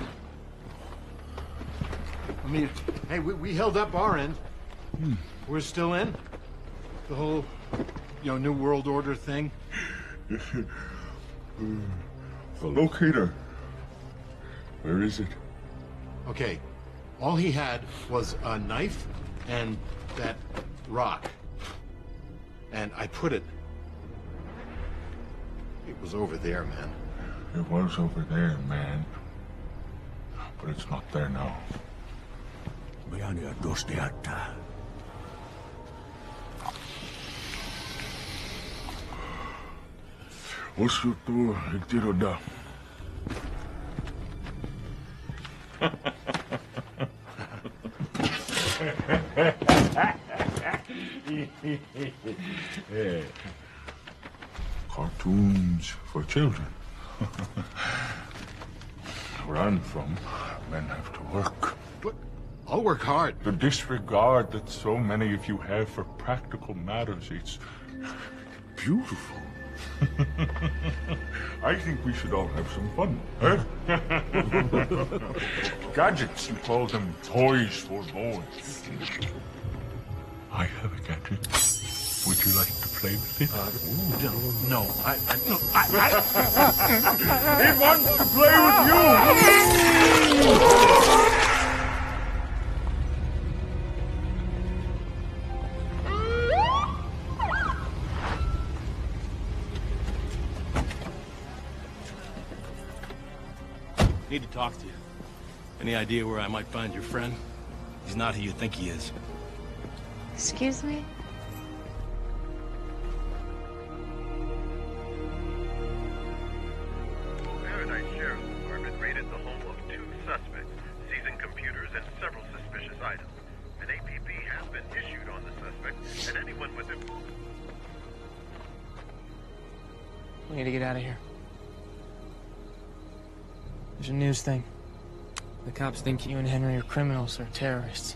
I mean, hey, we held up our end. We're still in. The whole, New World Order thing. The locator. Where is it? Okay, all he had was a knife and that rock. And I put it... It was over there, man. It was over there, man. But it's not there now. What's your door, Itiroda? Yeah. Cartoons for children. Where I'm from, men have to work. But I'll work hard. The disregard that so many of you have for practical matters, it's beautiful. I think we should all have some fun, eh? Gadgets, you call them toys for boys. I have a gadget. Would you like to play with it? No, He wants to play with you! Need to talk to you. Any idea where I might find your friend? He's not who you think he is. Excuse me? Paradise Sheriff's Department raided the home of 2 suspects, seizing computers and several suspicious items. An APB has been issued on the suspect, and anyone with him... We need to get out of here. There's a news thing. The cops think you and Henry are criminals or terrorists.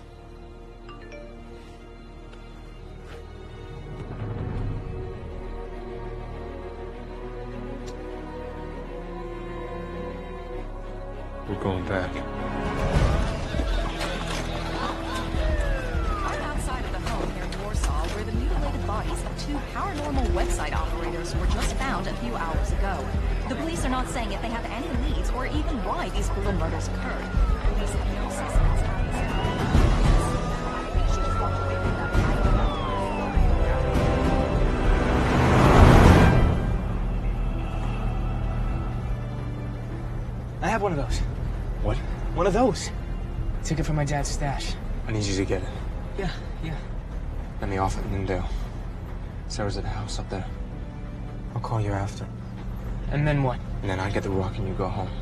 We're going back. I'm outside of the home here in Warsaw, where the mutilated bodies of 2 paranormal website operators were just found a few hours ago. The police are not saying if they have any leads or even why these brutal murders occurred. Police have no suspects. She just walked away from that. I have one of those. What? One of those. I took it from my dad's stash. I need you to get it. Yeah. Let me off at Lindale. Sarah's at the house up there. I'll call you after. And then what? And then I get the rock and you go home.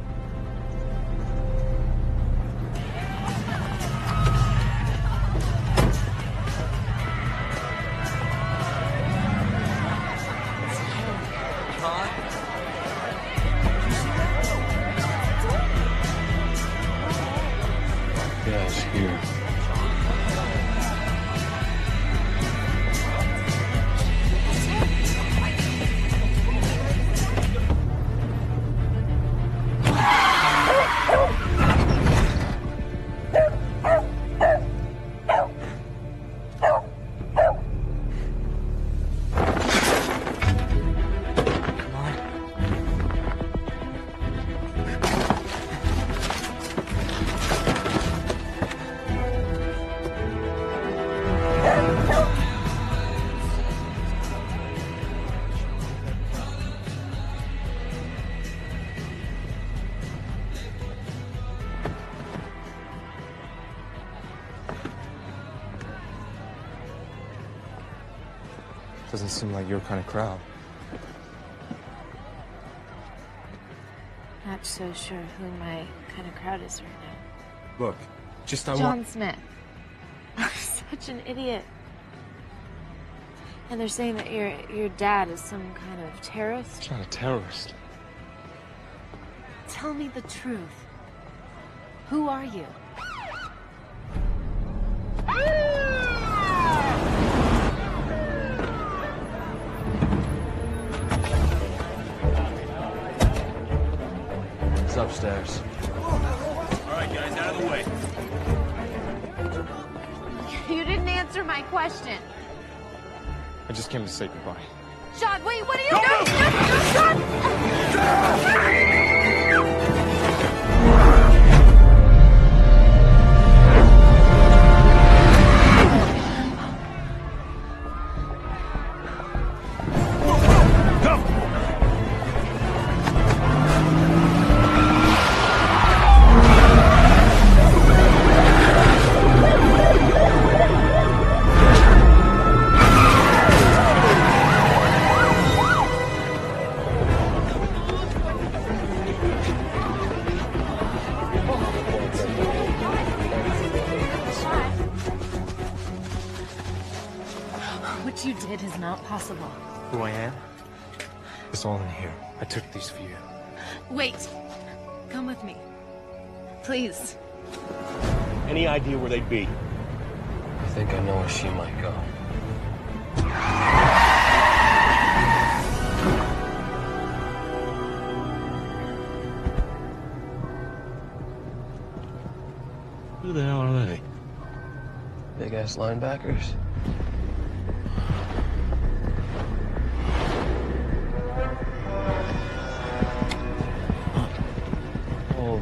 Yeah, it's here. Doesn't seem like your kind of crowd. Not so sure who my kind of crowd is right now. Look, just John Smith. I'm such an idiot. And they're saying that your dad is some kind of terrorist? Not a terrorist. Tell me the truth. Who are you? It's upstairs. All right, guys, out of the way. You didn't answer my question. I just came to say goodbye. John, wait, what are you doing? What you did is not possible. Who I am? It's all in here. I took these for you. Wait. Come with me. Please. Any idea where they'd be? I think I know where she might go. Who the hell are they? Big ass linebackers. Holy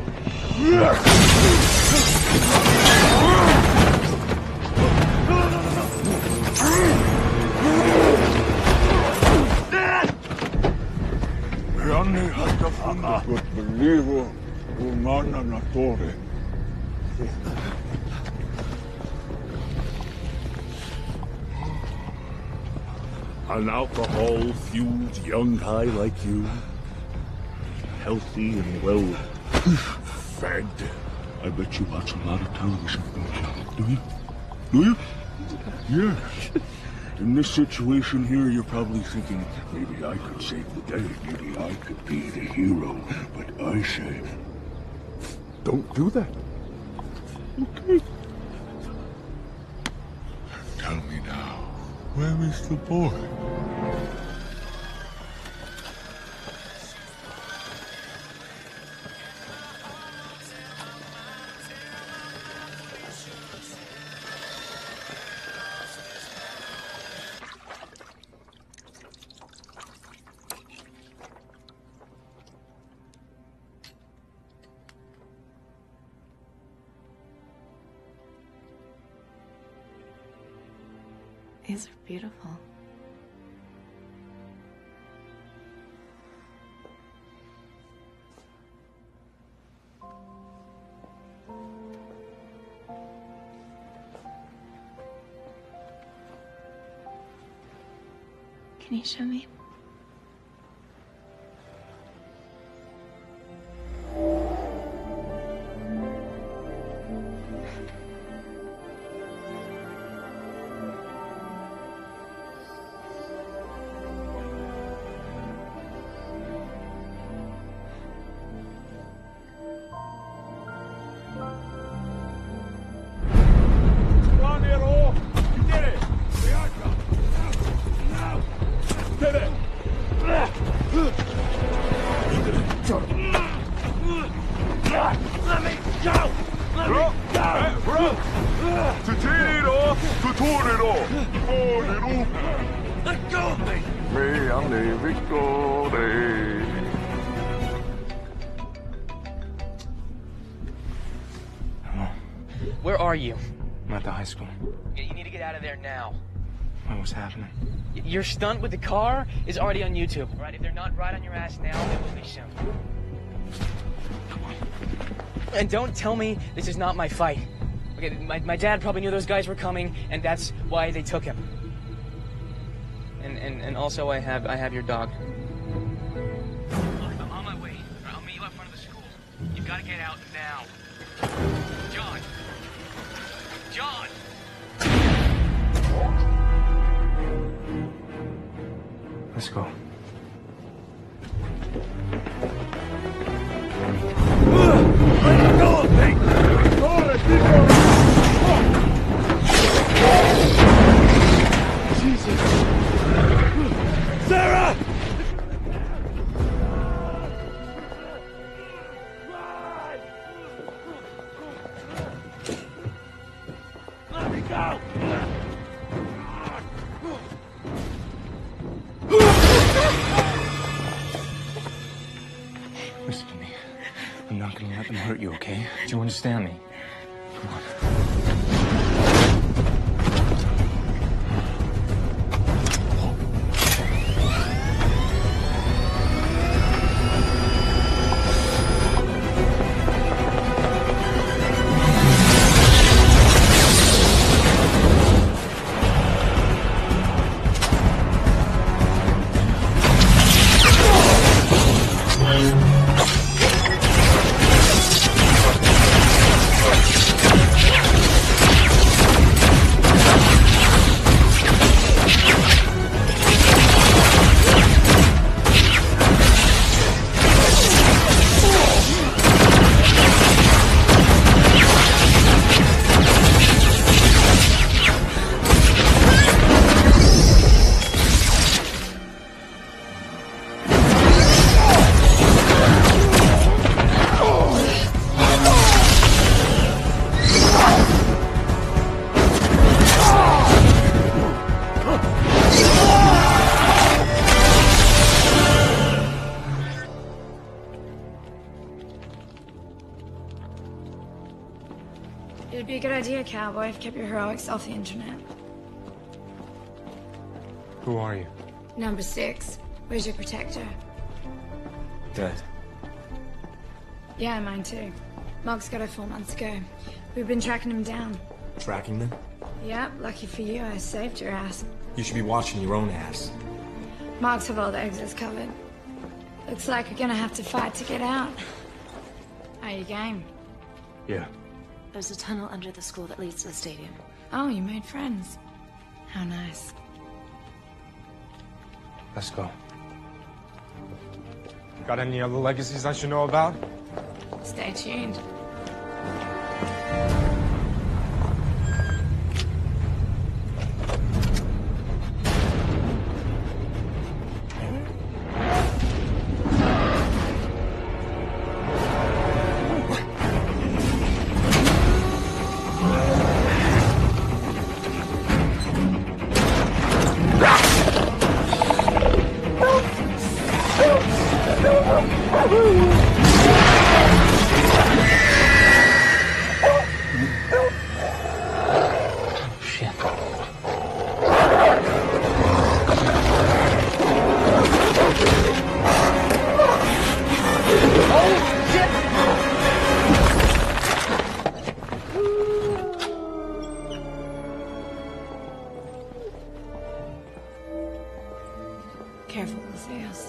Grande hasta fondo. Gut believo, umana natore. An alcohol-fueled young guy like you, healthy and well fed. I bet you watch a lot of television, don't you? Do you? Do you? Yes. In this situation here, you're probably thinking, maybe I could save the day, maybe I could be the hero. But I say, don't do that. Okay? Tell me now, where is the boy? These are beautiful. Can you show me? Where are you? I'm at the high school. You need to get out of there now. What's happening? Your stunt with the car is already on YouTube. All right, if they're not right on your ass now, they will be soon. And don't tell me this is not my fight. Okay, my dad probably knew those guys were coming, and that's why they took him. And also I have your dog. Look, I'm on my way. I'll meet you out front of the school. You've got to get out now. John! John! Let's go. Jesus! Sarah! Let me go! not gonna let them hurt you, okay? Do you understand me? Come on. It'd be a good idea, cowboy, if you kept your heroics off the internet. Who are you? Number 6. Where's your protector? Dead. Yeah, mine too. Mark's got her 4 months ago. We've been tracking him down. Tracking them? Yep, lucky for you, I saved your ass. You should be watching your own ass. Mark's have all the exits covered. Looks like we're gonna have to fight to get out. Are you game? Yeah. There's a tunnel under the school that leads to the stadium. Oh, you made friends. How nice. Let's go. Got any other legacies I should know about? Stay tuned. Careful, Zeus.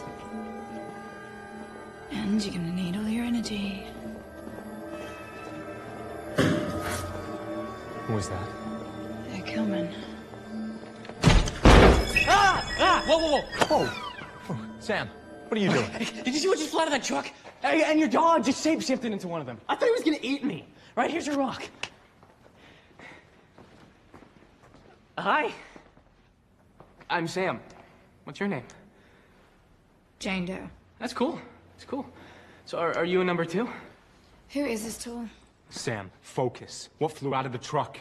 And you're gonna need all your energy. Who was that? They're coming. Ah! Ah! Whoa, whoa, whoa! Oh, Sam, what are you doing? Did you see what just flew out of that truck? And your dog just shape-shifted into one of them. I thought he was gonna eat me. Right, here's your rock. Hi. I'm Sam. What's your name? Jane Doe. That's cool. It's cool. So are you a number 2? Who is this tool? Sam, focus. What flew out of the truck?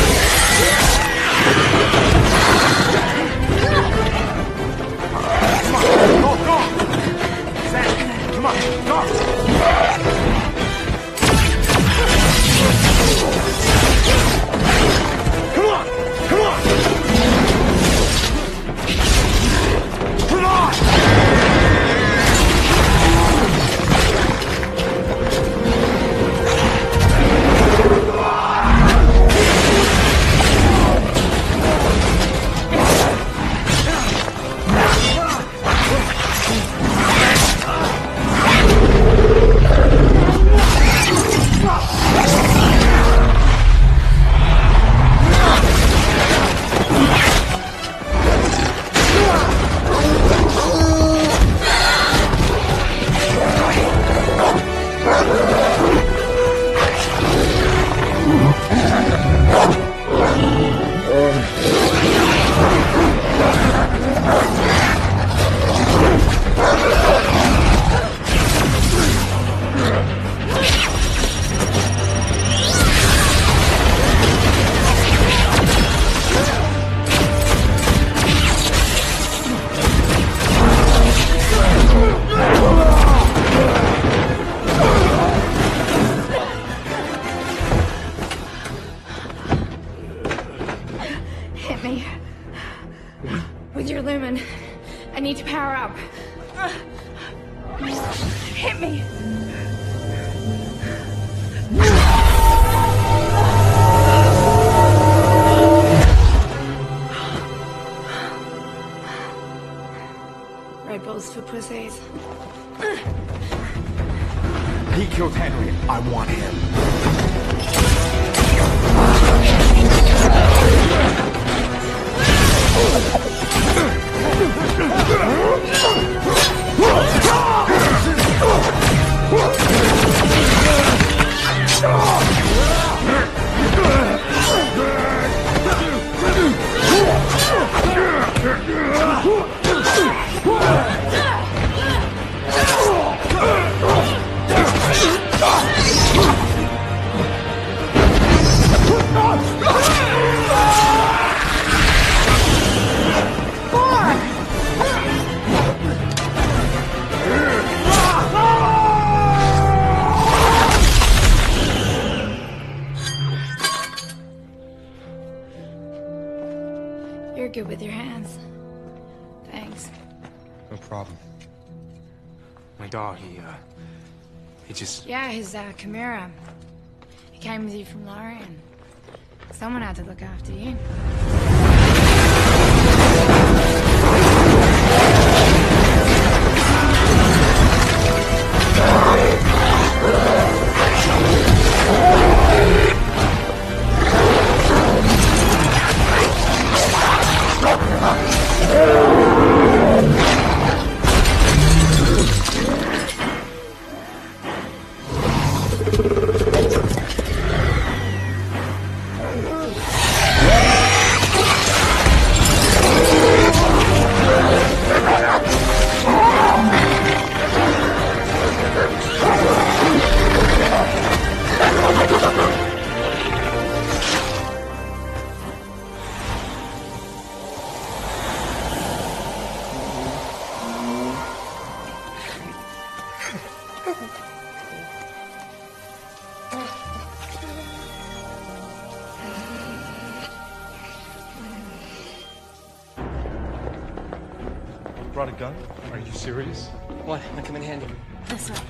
Come on, go! Sam, come on, go! Come on! Come on! Come on! With your lumen, I need to power up. Hit me! Red Bulls for pussies. He killed Henry. I want him. You're good with your hands. Thanks. No problem. My dog, he just... Yeah, his Chimera. He came with you from Lorien. Someone had to look after you. Brought a gun? Are you serious? What? Might come in handy. This way.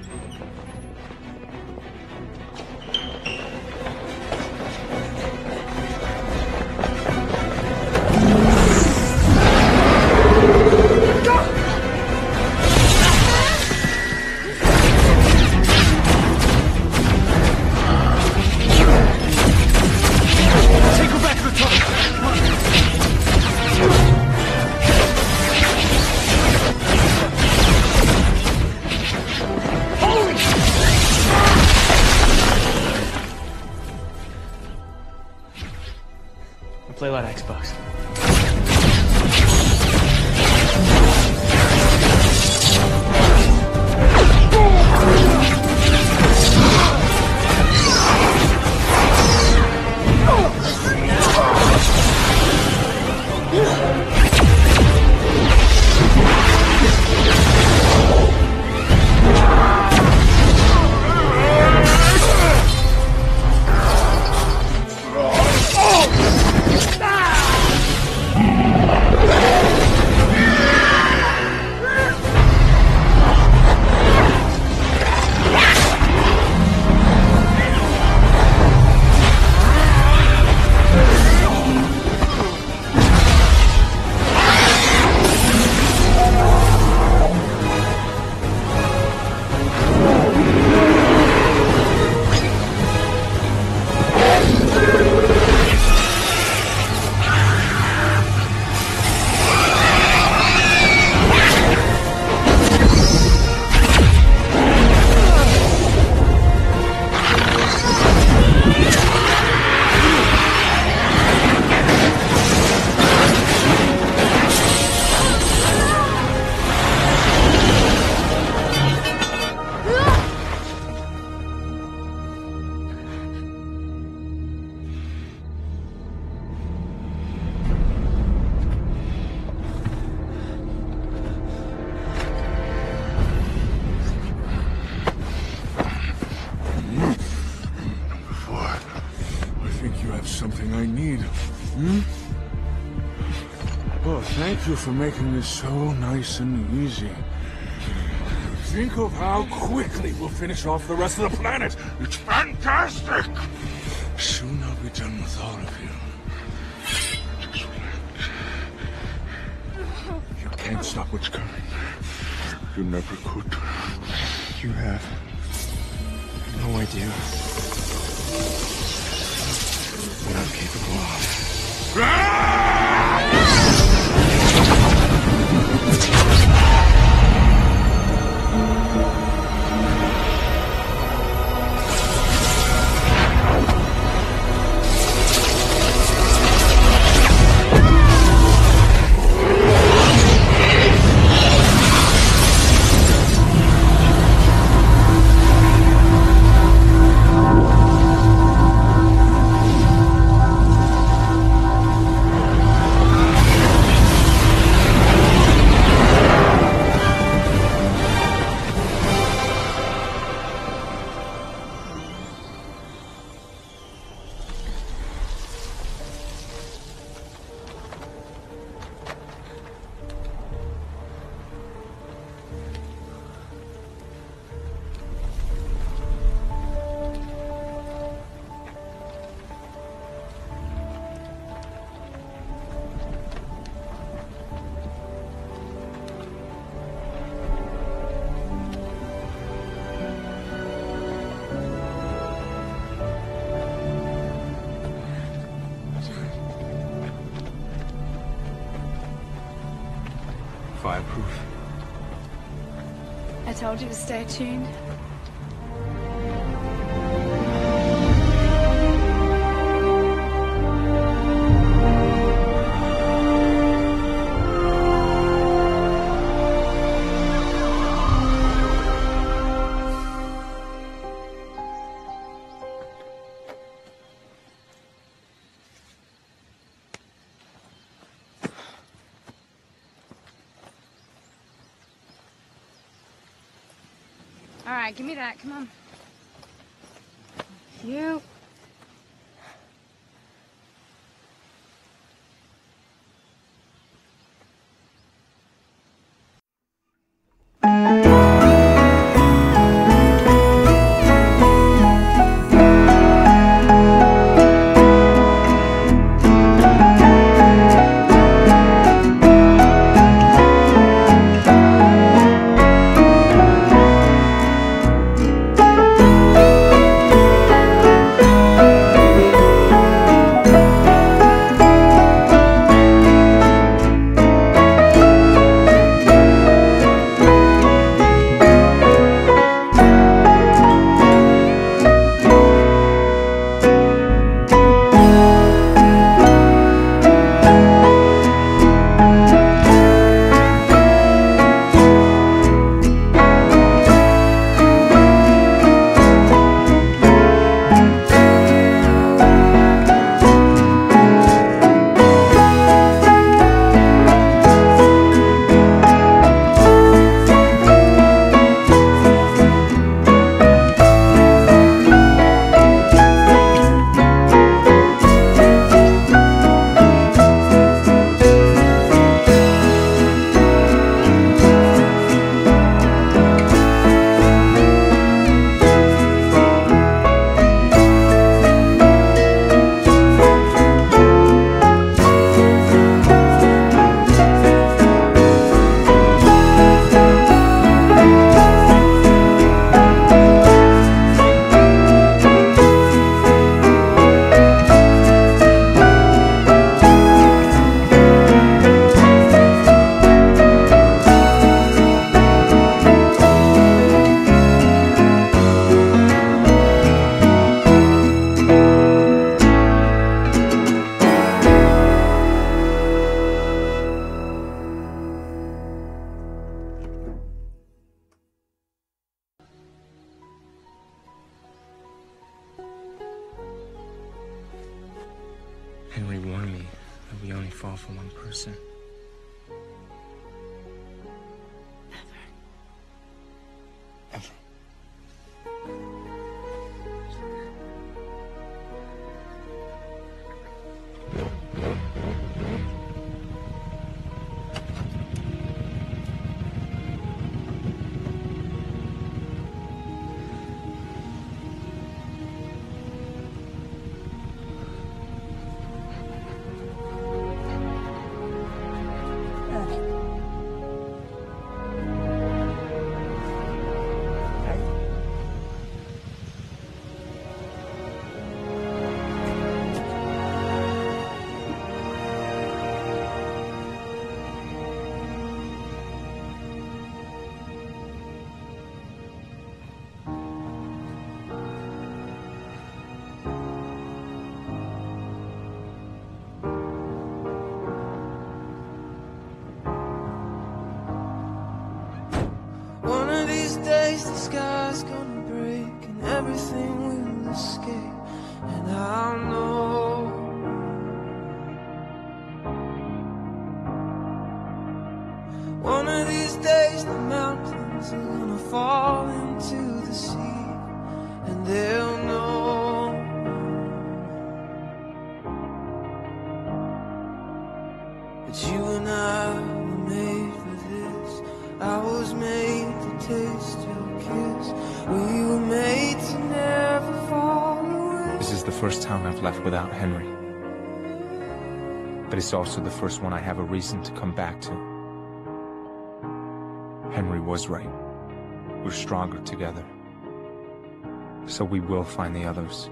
Take her back to the tunnel! Thank you for making this so nice and easy. Think of how quickly we'll finish off the rest of the planet. It's fantastic! Soon I'll be done with all of you. Just relax. You can't stop what's coming. You never could. You have no idea what I'm capable of. Fireproof. I told you to stay tuned. All right, give me that. Come on. You. Henry warned me that we only fall for one person. Ever. days the sky's gonna break and everything will escape, and I'll know. One of these days the mountains are gonna fall into the sea, and they'll know. But you and I were made for this. I was made to taste your kiss. We were made to never fall away. This is the first town I've left without Henry. But it's also the first one I have a reason to come back to. Henry was right. We're stronger together. So we will find the others.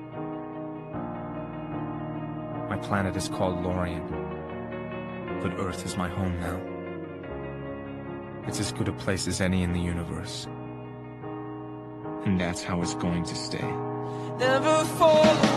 My planet is called Lorien, but Earth is my home now. It's as good a place as any in the universe. And that's how it's going to stay. Never fall away.